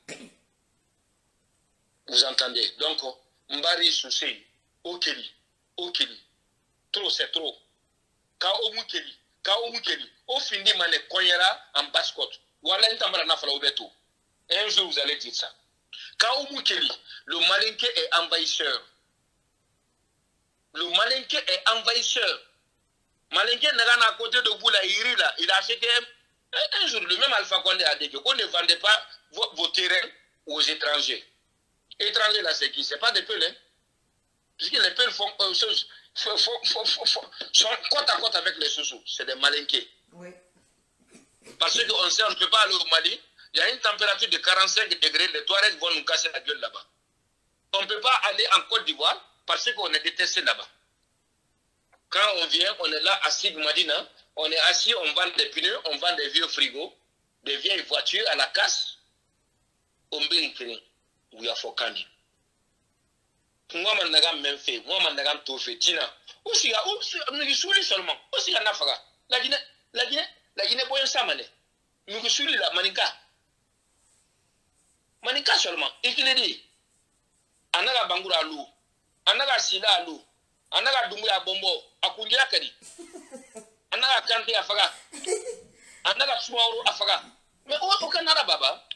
Vous entendez? Donc, Mbari Soussei, Okeli, Okeli. Trop, c'est trop. Quand Omukeli, quand Omukeli, au fini, mané Konyera en basse-côte. Voilà une tamara na fala obeto. Un jour, vous allez dire ça. Quand Omukeli, le Malinqué est envahisseur. Le Malinqué est envahisseur. Malinqué n'est pas à côté de vous, là, il a acheté un, un jour, le même Alpha Condé a dit qu'on ne vendait pas vos, vos terrains aux étrangers. Étrangers, là, c'est qui? C'est pas des Peuls, hein? Puisque les Peuls font, euh, sont, font, font, font, font, sont côte à côte avec les Soussous. C'est des Malinqués. Oui. Parce qu'on sait, on ne peut pas aller au Mali. Il y a une température de quarante-cinq degrés. Les Touaregs vont nous casser la gueule là-bas. On ne peut pas aller en Côte d'Ivoire parce qu'on est détesté là-bas. Quand on vient, on est là assis du Madina, on est assis, on vend des pneus, on vend des vieux frigos, des vieilles voitures à la casse. On bénit, oui, à Fokani. Moi, je n'ai même fait, moi, je n'ai tout fait. Tina, aussi, nous sommes seulement, aussi, à Nafaga. La Guinée, la Guinée, la Guinée, pour un samane. Nous sommes là, Manika. Manika seulement. Et qu'il est dit, Anaga Bangoura Lou, Anaga Sila Lou. Anaga Dumbuya Bombo, Akunjira Kadi. Anaga Kante Afaga. Anaga Sumaoro Afaga. Mais aucun arabe, baba.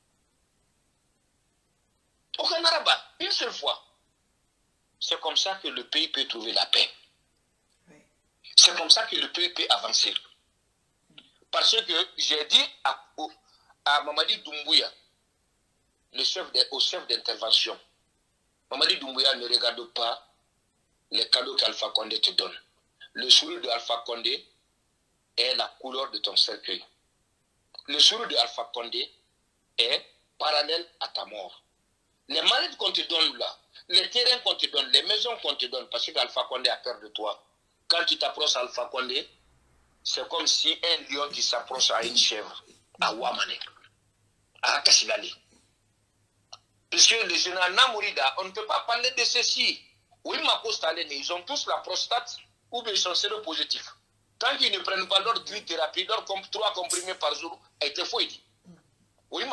Aucun arabe. Une seule fois. C'est comme ça que le pays peut trouver la paix. C'est comme ça que le pays peut avancer. Parce que j'ai dit à, à Mamadi Doumbouya, le chef de, au chef d'intervention, Mamadi Doumbouya ne regarde pas les cadeaux qu'Alpha Condé te donne. Le sourire de Alpha Condé est la couleur de ton cercueil. Le sourire de Alpha Condé est parallèle à ta mort. Les malades qu'on te donne là, les terrains qu'on te donne, les maisons qu'on te donne, parce qu'Alpha Condé a peur de toi. Quand tu t'approches à Alpha Condé, c'est comme si un lion qui s'approche à une chèvre, à Ouamane, à Kassigali. Puisque le général Namourida, on ne peut pas parler de ceci. Oui, ils ont tous la prostate ou bien ils sont séropositifs. Tant qu'ils ne prennent pas leur thérapie, leur trois comprimés par jour, a été faux, il dit. Oui,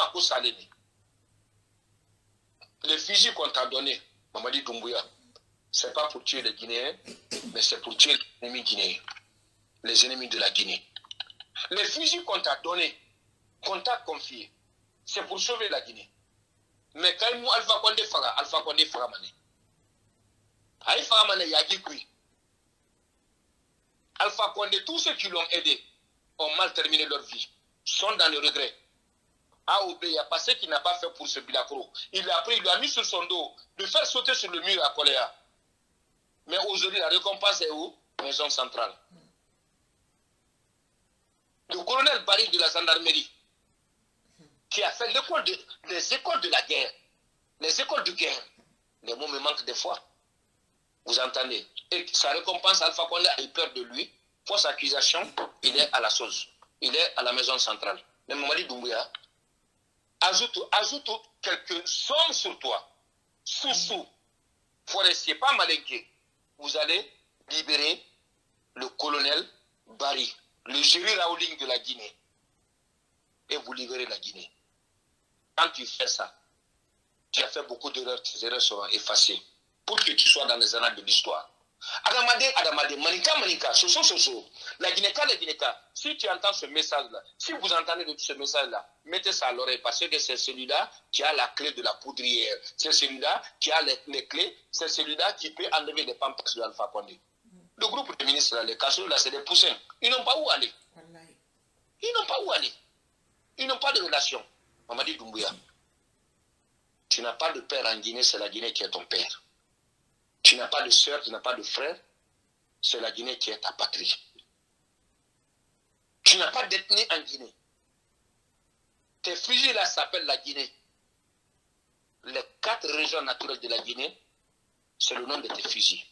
les fusils qu'on t'a donné, Mamadi Doumbouya, ce n'est pas pour tuer les Guinéens, mais c'est pour tuer les ennemis guinéens, les ennemis de la Guinée. Les fusils qu'on t'a donné, qu'on t'a confié, c'est pour sauver la Guinée. Mais quand nous, Alpha Condé Faga, Alpha Condé Faga Mané. Alpha Condé Yagikui. Alpha Condé, tous ceux qui l'ont aidé ont mal terminé leur vie, sont dans le regret. A ou B, il n'y a pas ce qu'il n'a pas fait pour ce Bilakro. Il l'a pris, il l'a mis sur son dos, de faire sauter sur le mur à Koléa. Mais aujourd'hui, la récompense est où? Maison centrale. Le colonel Barry de la gendarmerie, qui a fait l'école de, les écoles de la guerre, les écoles de guerre, les mots me manquent des fois. Vous entendez? Et sa récompense, Alpha Condé a eu peur de lui. Fausse accusation, il est à la sauce. Il est à la maison centrale. Mais Mamadi Doumbouya, ajoute, ajoute quelques sommes sur toi. Sous-sous, forestier, pas malinqué. Vous allez libérer le colonel Barry, le Jerry Rawlings de la Guinée. Et vous libérez la Guinée. Quand tu fais ça, tu as fait beaucoup d'erreurs, tes erreurs seront effacées pour que tu sois dans les annales de l'histoire. Adamade, Adamade, Manika, Manika, Soso, Soso, la Guinéka, la Guinéka, si tu entends ce message-là, si vous entendez de ce message-là, mettez ça à l'oreille parce que c'est celui-là qui a la clé de la poudrière, c'est celui-là qui a les, les clés, c'est celui-là qui peut enlever les pampers de Alpha Condé. Le groupe de ministres, là, les Kassou, là, c'est des poussins. Ils n'ont pas où aller. Ils n'ont pas où aller. Ils n'ont pas de relation. Mamadi Doumbouya, tu n'as pas de père en Guinée, c'est la Guinée qui est ton père. Tu n'as pas de soeur, tu n'as pas de frère, c'est la Guinée qui est ta patrie. Tu n'as pas d'ethnie en Guinée. Tes fusils là s'appellent la Guinée. Les quatre régions naturelles de la Guinée, c'est le nom de tes fusils.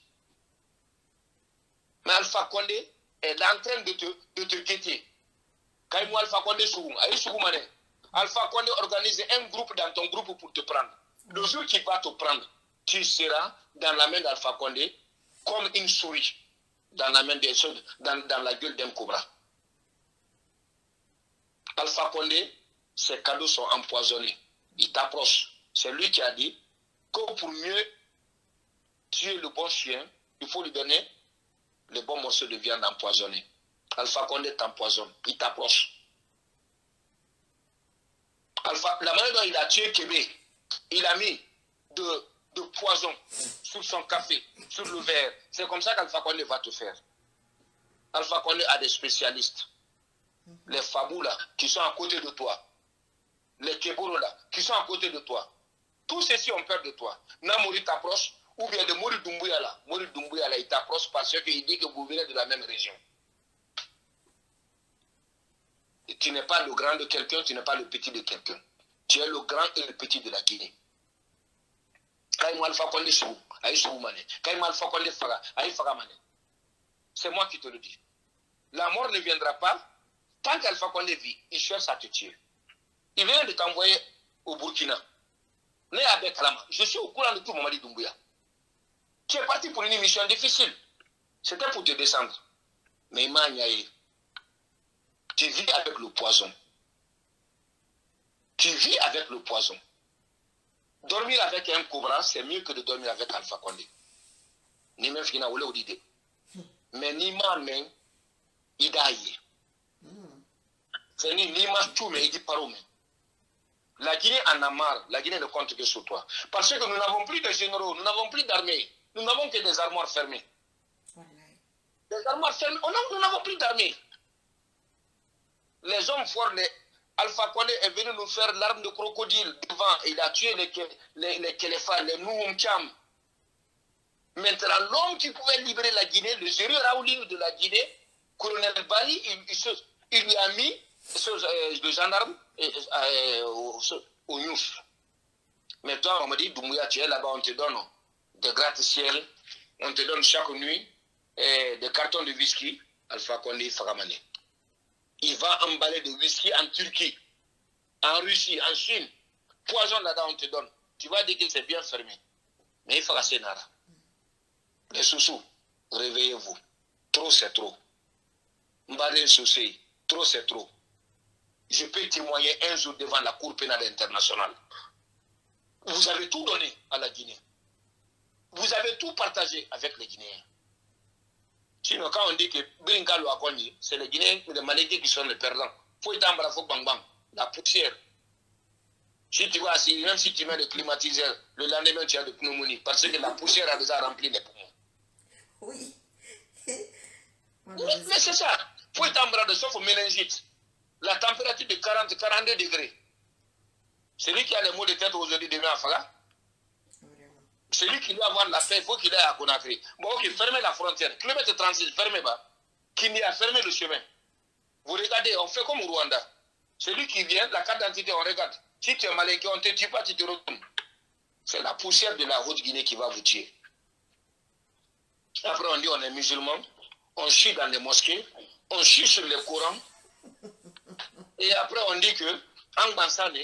Mais Alpha Condé est en train de te, de te guetter. Quand moi Alpha Condé Sougou, Alpha Condé organise un groupe dans ton groupe pour te prendre. Le jour qu'il va te prendre, tu seras dans la main d'Alpha Condé comme une souris dans la main des dans, dans la gueule d'un cobra. Alpha Condé, ses cadeaux sont empoisonnés. Il t'approche. C'est lui qui a dit que pour mieux tuer le bon chien, il faut lui donner les bons morceaux de viande empoisonnés. Alpha Condé t'empoisonne. Il t'approche. Alpha, la manière dont il a tué Kébé, il a mis de, de poison sur son café, sur le verre. C'est comme ça qu'Alpha Condé va te faire. Alpha Condé a des spécialistes. Les Fabou là, qui sont à côté de toi. Les Kéboro là, qui sont à côté de toi. Tous ceux-ci ont peur de toi. Namouri t'approche, ou bien de Mori Doumbouya là. Mori Doumbouya là, il t'approche parce qu'il dit que vous venez de la même région. Et tu n'es pas le grand de quelqu'un, tu n'es pas le petit de quelqu'un. Tu es le grand et le petit de la Guinée. C'est moi qui te le dis. La mort ne viendra pas tant qu'Alpha Condé vit. Il cherche à te tuer. Il vient de t'envoyer au Burkina. Je suis au courant de tout, Mamadi Doumbouya. Tu es parti pour une mission difficile. C'était pour te descendre. Mais il m'a niaillé. Tu vis avec le poison. Tu vis avec le poison. Dormir avec un cobra, c'est mieux que de dormir avec Alpha Condé. Ni même fina ou l'idée. Mais ni ma main, il daille. C'est ni ni ma tout, mais il dit par où. La Guinée en a marre. La Guinée ne compte que sur toi. Parce que nous n'avons plus de généraux, nous n'avons plus d'armée. Nous n'avons que des armoires fermées. Des armoires fermées. Nous n'avons plus d'armée. Les hommes forts, les Alpha Condé est venu nous faire l'arme de crocodile devant. Il a tué les, les, les Kéléfa, les Nououmkiam. Maintenant, l'homme qui pouvait libérer la Guinée, le Jerry Rawlings de la Guinée, colonel Bali, il, il, il lui a mis le gendarme au, au Youf. Mais toi, on m'a dit, Doumbouya, tu es là-bas, on te donne des gratte-ciel, on te donne chaque nuit eh, des cartons de whisky, Alpha Condé Fagamane. Il va emballer de whisky en Turquie, en Russie, en Chine. Poison là-dedans, on te donne. Tu vas dire que c'est bien fermé. Mais il faut casser Nara. Les sous-sous, réveillez-vous. Trop, c'est trop. Mbalé Soussé, trop, c'est trop. Je peux témoigner un jour devant la Cour pénale internationale. Vous avez tout donné à la Guinée. Vous avez tout partagé avec les Guinéens. Sinon, quand on dit que Brinkalo a connu, c'est les Guinéens, les Malégués qui sont les perdants. Faut y t'embrasser, faut bang bang. La poussière. Si tu vois, si, même si tu mets le climatiseur, le lendemain tu as de pneumonie, parce que la poussière a déjà rempli les poumons. Oui. Mais, mais c'est ça. Faut y t'embrasser, sauf au méningite. La température de quarante à quarante-deux degrés. Celui qui a les maux de tête aujourd'hui, demain à Faga. Celui qui doit avoir la paix, il faut qu'il aille à Conakry. Bon, ok, fermez la frontière. Kilomètre trente-six, fermez pas. Qui a fermé le chemin. Vous regardez, on fait comme au Rwanda. Celui qui vient, la carte d'identité, on regarde. Si tu es malinqué, on ne te tue pas, tu te retournes. C'est la poussière de la Haute-Guinée qui va vous tuer. Après, on dit on est musulman, on chie dans les mosquées, on chie sur les Corans. Et après, on dit que, en Bansane,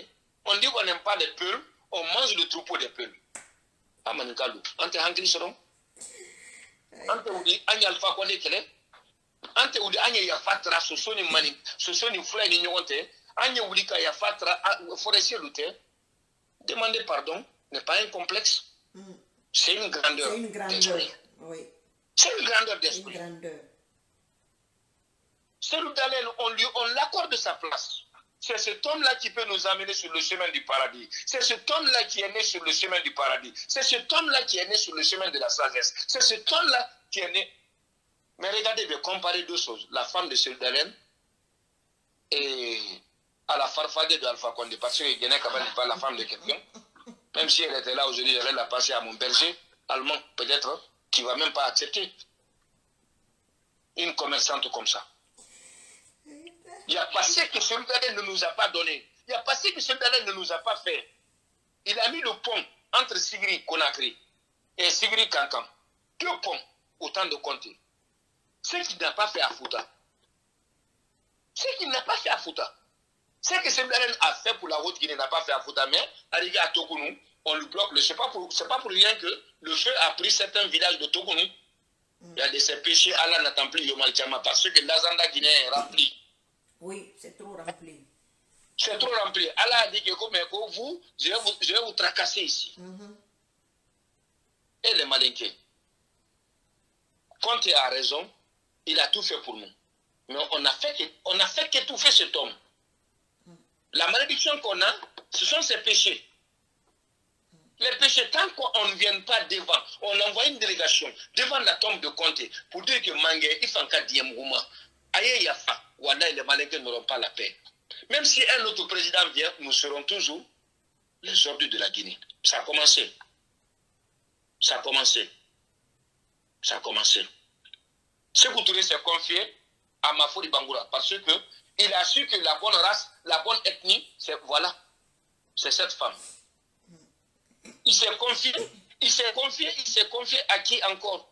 On dit qu'on n'aime pas les peuls, on mange le troupeau des peuls. Ah, Manikalou, ante hankili soron. Ante oudi, anya alpha kone kele. Ante oudi, anya yafatra, sosoni mani, sosoni fly ni nyonte. Anya oudi ka yafatra, forestier lute. Demander pardon n'est pas un complexe. Mm. C'est une grandeur. C'est une grandeur, oui. C'est une grandeur d'esprit. Une grandeur. Celui d'Allen, on lui, on l'accorde sa place. C'est cet homme-là qui peut nous amener sur le chemin du paradis. C'est cet homme-là qui est né sur le chemin du paradis. C'est cet homme-là qui est né sur le chemin de la sagesse. C'est cet homme-là qui est né. Mais regardez, je vais comparer deux choses. La femme de celui d'Allen et à la farfadée de Alpha Condé. Parce que Guinée Cabane n'est pas la femme de quelqu'un. Même si elle était là aujourd'hui, j'allais la passer à mon berger allemand, peut-être, qui ne va même pas accepter une commerçante comme ça. Il n'y a pas ce que celui d'Allen ne nous a pas donné. Il n'y a pas ce que celui d'Allen ne nous a pas fait. Il a mis le pont entre Sigri Conakry et Sigri Cancan. Deux ponts, autant de compter. Ce qu'il n'a pas fait à Fouta. Ce qu'il n'a pas fait à Fouta. Ce que celui d'Allen a fait pour la route qu'il n'a pas fait à Fouta, mais arrivé à Tokounou, on lui bloque. Ce n'est pas, pas pour rien que le feu a pris certains villages de Tokounou. Mm. Il y a de ces péchés, Allah n'attend plus Yomal Tchama parce que l'Azanda guinéen est rempli. Oui, c'est trop rempli. C'est trop rempli. Allah a dit que comme vous, je vais vous, je vais vous tracasser ici. Mm-hmm. Et les malinqués. Quand il a raison, il a tout fait pour nous. Mais on a fait que, on a fait qu'étouffer cet homme. Mm. La malédiction qu'on a, ce sont ses péchés. Mm. Les péchés, tant qu'on ne vient pas devant, on envoie une délégation devant la tombe de Conté pour dire que Mangé, il faut un cas d'Yemgouma. Aïe, Yafa. Voilà, les Malinqués n'auront pas la paix. Même si un autre président vient, nous serons toujours les ordures de la Guinée. Ça a commencé. Ça a commencé. Ça a commencé. Sékou Touré s'est confié à Mafori Bangoura parce qu'il a su que la bonne race, la bonne ethnie, c'est voilà, c'est cette femme. Il s'est confié, il s'est confié, il s'est confié à qui encore?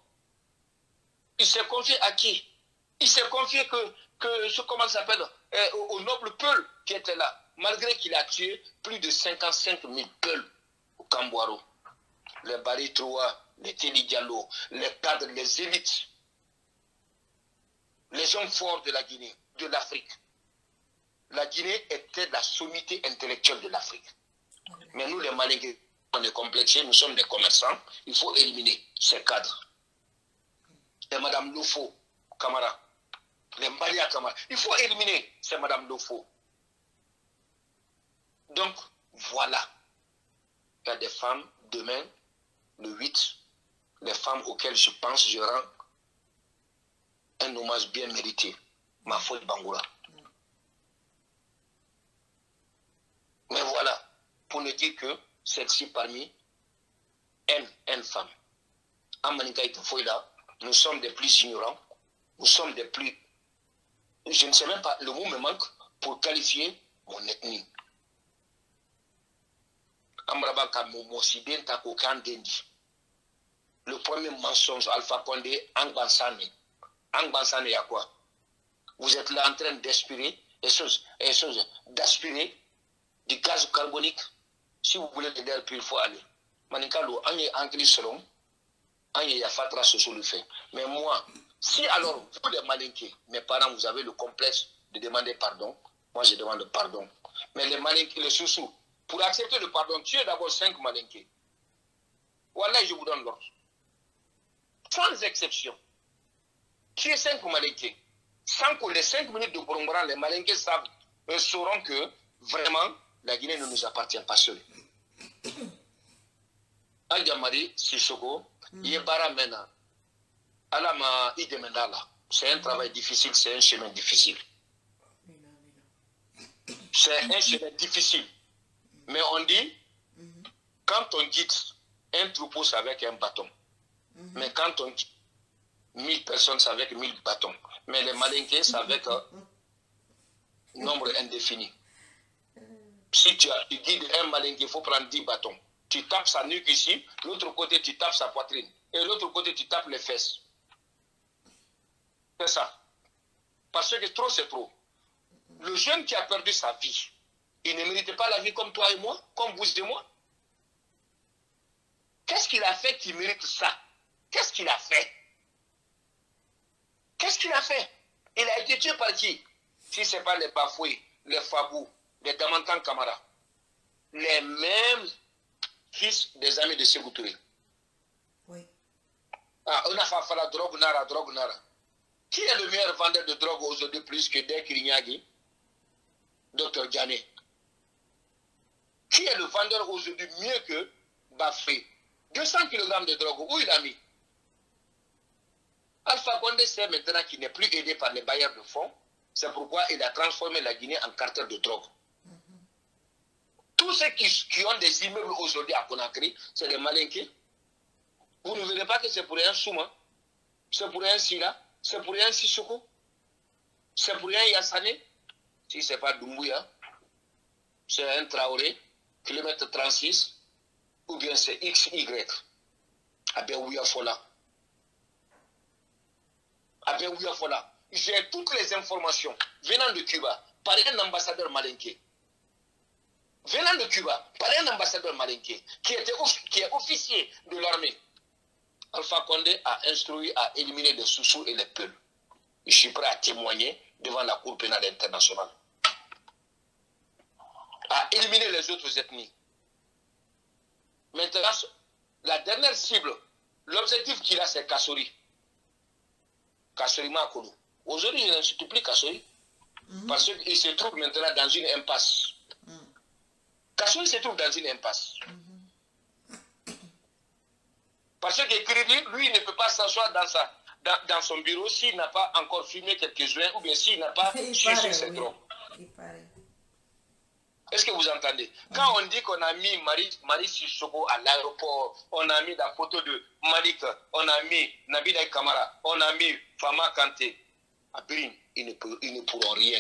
Il s'est confié à qui? Il s'est confié que, que ce, comment ça s'appelle, euh, au, au noble Peul qui était là, malgré qu'il a tué plus de cinquante-cinq mille Peuls au Camboiro. Les Bari Troa, les Téli Diallo, les cadres, les élites, les hommes forts de la Guinée, de l'Afrique. La Guinée était la sommité intellectuelle de l'Afrique. Mais nous, les Malingués, on est complexés, nous sommes des commerçants, il faut éliminer ces cadres. Et Madame Lofo, Camara, les Maria Camara. Il faut éliminer, c'est Madame Lofo. Donc, voilà. Il y a des femmes, demain, le huit, les femmes auxquelles je pense, je rends un hommage bien mérité. Ma folle Bangoura. Mais voilà, pour ne dire que celle-ci parmi N, N femmes. Amanika et là, nous sommes des plus ignorants, nous sommes des plus... Je ne sais même pas, le mot me manque pour qualifier mon ethnie. Le premier mensonge, Alpha Condé, Angbansane. Angbansane, il y a quoi? Vous êtes là en train d'aspirer, d'aspirer du gaz carbonique. Si vous voulez l'aider, il faut aller. Manikalo, Anye Angli Solom, Anye Yafatra Soso le fait. Mais moi, si alors, vous les Malinqués, mes parents, vous avez le complexe de demander pardon, moi je demande pardon. Mais les Malinqués, les Soussous, pour accepter le pardon, tuez d'abord cinq Malinqués. Voilà, je vous donne l'ordre. Sans exception. Tuez cinq Malinqués. Sans que les cinq minutes de Bouromboran, les Malinqués savent, eux sauront que vraiment, la Guinée ne nous appartient pas seule. Aïdamari, Sissoko, Yebara Mena, Alama Idemendala. C'est un travail difficile, c'est un chemin difficile. C'est un chemin difficile. Mais on dit, quand on quitte un troupeau, c'est avec un bâton. Mais quand on quitte mille personnes, c'est avec mille bâtons. Mais les Malinqués, c'est avec un nombre indéfini. Si tu, as, tu guides un Malinqué, il faut prendre dix bâtons. Tu tapes sa nuque ici, l'autre côté, tu tapes sa poitrine. Et l'autre côté, tu tapes les fesses. C'est ça. Parce que trop, c'est trop. Le jeune qui a perdu sa vie, Il ne méritait pas la vie comme toi et moi, comme vous et moi. Qu'est-ce qu'il a fait qui mérite ça? Qu'est-ce qu'il a fait? Qu'est-ce qu'il a fait? Il a été tué par qui? Si ce n'est pas les Bafoué, les Fabou, les Damantan Kamara, les mêmes fils des amis de Sékou Touré. Oui. Ah, on a fait la drogue nara, drogue nara. Qui est le meilleur vendeur de drogue aujourd'hui plus que Dek Rignagi? Docteur Djane. Qui est le vendeur aujourd'hui mieux que Bafé? deux cents kilogrammes de drogue, où il a mis? Alpha Condé sait maintenant qu'il n'est plus aidé par les bailleurs de fonds. C'est pourquoi il a transformé la Guinée en cartel de drogue. Mm-hmm. Tous ceux qui, qui ont des immeubles aujourd'hui à Conakry, c'est des malinqués. Vous ne verrez pas que c'est pour un Souma, c'est pour un Sila, c'est pour un Sissoko, c'est pour un Yassane. Si ce n'est pas Doumbouya, c'est un Traoré, kilomètre trente-six, ou bien c'est X Y. Abéouya Fola. Abéouya Fola. J'ai toutes les informations venant de Cuba par un ambassadeur malinqué. Venant de Cuba par un ambassadeur malinqué qui, était, qui est officier de l'armée. Alpha Condé a instruit à éliminer les Soussous et les Peuls. Je suis prêt à témoigner devant la Cour pénale internationale. À éliminer les autres ethnies. Maintenant, la dernière cible, l'objectif qu'il a, c'est Kassori. Kassori Makolo. Aujourd'hui, il n'insulte plus Kassori. Mm-hmm. Parce qu'il se trouve maintenant dans une impasse. Mm. Kassori se trouve dans une impasse. Mm-hmm. Parce que Crédit, lui, il ne peut pas s'asseoir dans, dans, dans son bureau s'il n'a pas encore fumé quelques joints ou bien s'il n'a pas sucé ses drogues. Est-ce que vous entendez? Mm. Quand on dit qu'on a mis Marie, Marie Sissoko à l'aéroport, on a mis la photo de Malik, on a mis Nabila Kamara, on a mis Fama Kanté. À Birin, ils ne, pour, ils ne pourront rien.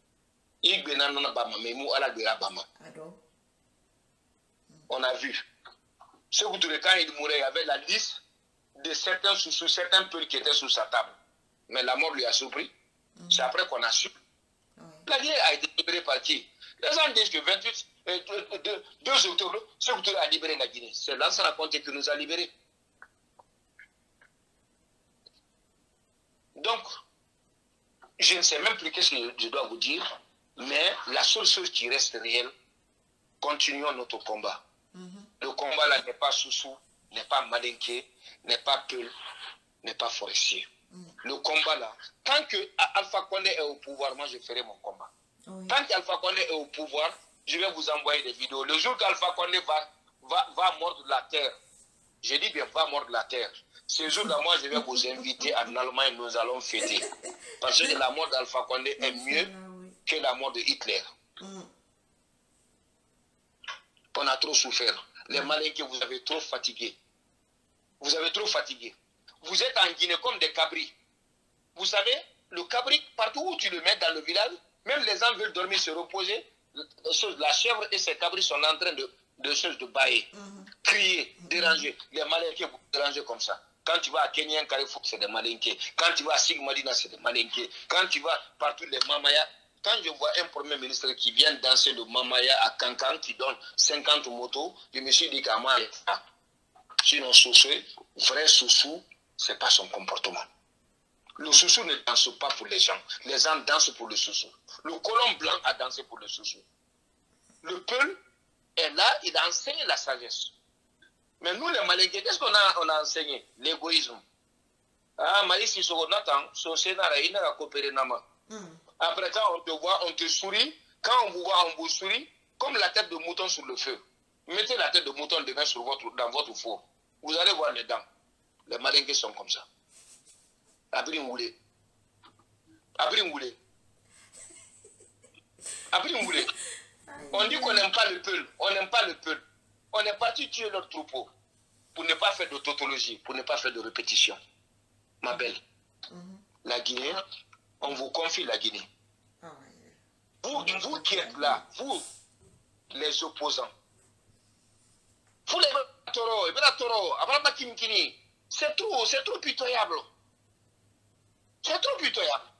On a vu. Ce que quand il mourait, il y avait la liste de certains sous, sous certains peuples qui étaient sous sa table. Mais la mort lui a surpris. Mm. C'est après qu'on a su. Mm. La Guinée a été libérée par qui? Les gens disent que vingt-huit, euh, deux octobre, ce que a libéré la Guinée. C'est Lansana Conté qui nous a libérés. Donc, je ne sais même plus qu'est-ce que je dois vous dire, mais la seule chose qui reste réelle, continuons notre combat. Mm-hmm. Le combat là n'est pas Soussou, n'est pas Malinké, n'est pas Peul, n'est pas Forestier. Mm. Le combat là, tant que Alpha Condé est au pouvoir, moi je ferai mon combat. Oui. Tant qu'Alpha Condé est au pouvoir, je vais vous envoyer des vidéos. Le jour qu'Alpha Condé va, va, va mordre la terre, je dis bien va mordre la terre. Ce jour-là, moi, je vais vous inviter en Allemagne, nous allons fêter. Parce que la mort d'Alpha Condé est mieux que la mort de Hitler. Mm. On a trop souffert. Les Malinqués, vous avez trop fatigué. Vous avez trop fatigué. Vous êtes en Guinée comme des cabris. Vous savez, le cabri, partout où tu le mets dans le village, même les gens veulent dormir, se reposer. La chèvre et ses cabris sont en train de, de, de, de bailler, mm. crier, mm. déranger. Les Malinqués vous dérangez comme ça. Quand tu vas à Kenya, Carrefour, c'est des Malinqués. Quand tu vas à Sigmadina, c'est des Malinqués. Quand tu vas partout, les Mamaya. Quand je vois un premier ministre qui vient danser le Mamaya à Cancan, qui donne cinquante motos, je me suis dit qu'à moi, sinon Soussou, vrai Soussou, ce n'est pas son comportement. Le Soussou ne danse pas pour les gens. Les gens dansent pour le Soussou. Le colon blanc a dansé pour le Soussou. Le Peul est là, il enseigne la sagesse. Mais nous, les Malinqués, qu'est-ce qu'on a, on a enseigné? L'égoïsme. Ah, Marie Sissoko, Nathan, son scénario, il n'a coopéré nama. Après, quand on te voit, on te sourit. Quand on vous voit, on vous sourit, comme la tête de mouton sur le feu. Mettez la tête de mouton demain sur votre, dans votre four. Vous allez voir les dents. Les Malinqués sont comme ça. Abri Moulé. Abri Moulé. Abri Moulé. On dit qu'on n'aime pas le Peul. On n'aime pas le Peul. On est parti tuer leur troupeau pour ne pas faire de tautologie, pour ne pas faire de répétition. Ma belle, mm-hmm. La Guinée, on vous confie la Guinée. Oh, vous, vous qui êtes là, vous, les opposants, vous les taureaux, c'est trop, c'est trop pitoyable. C'est trop pitoyable.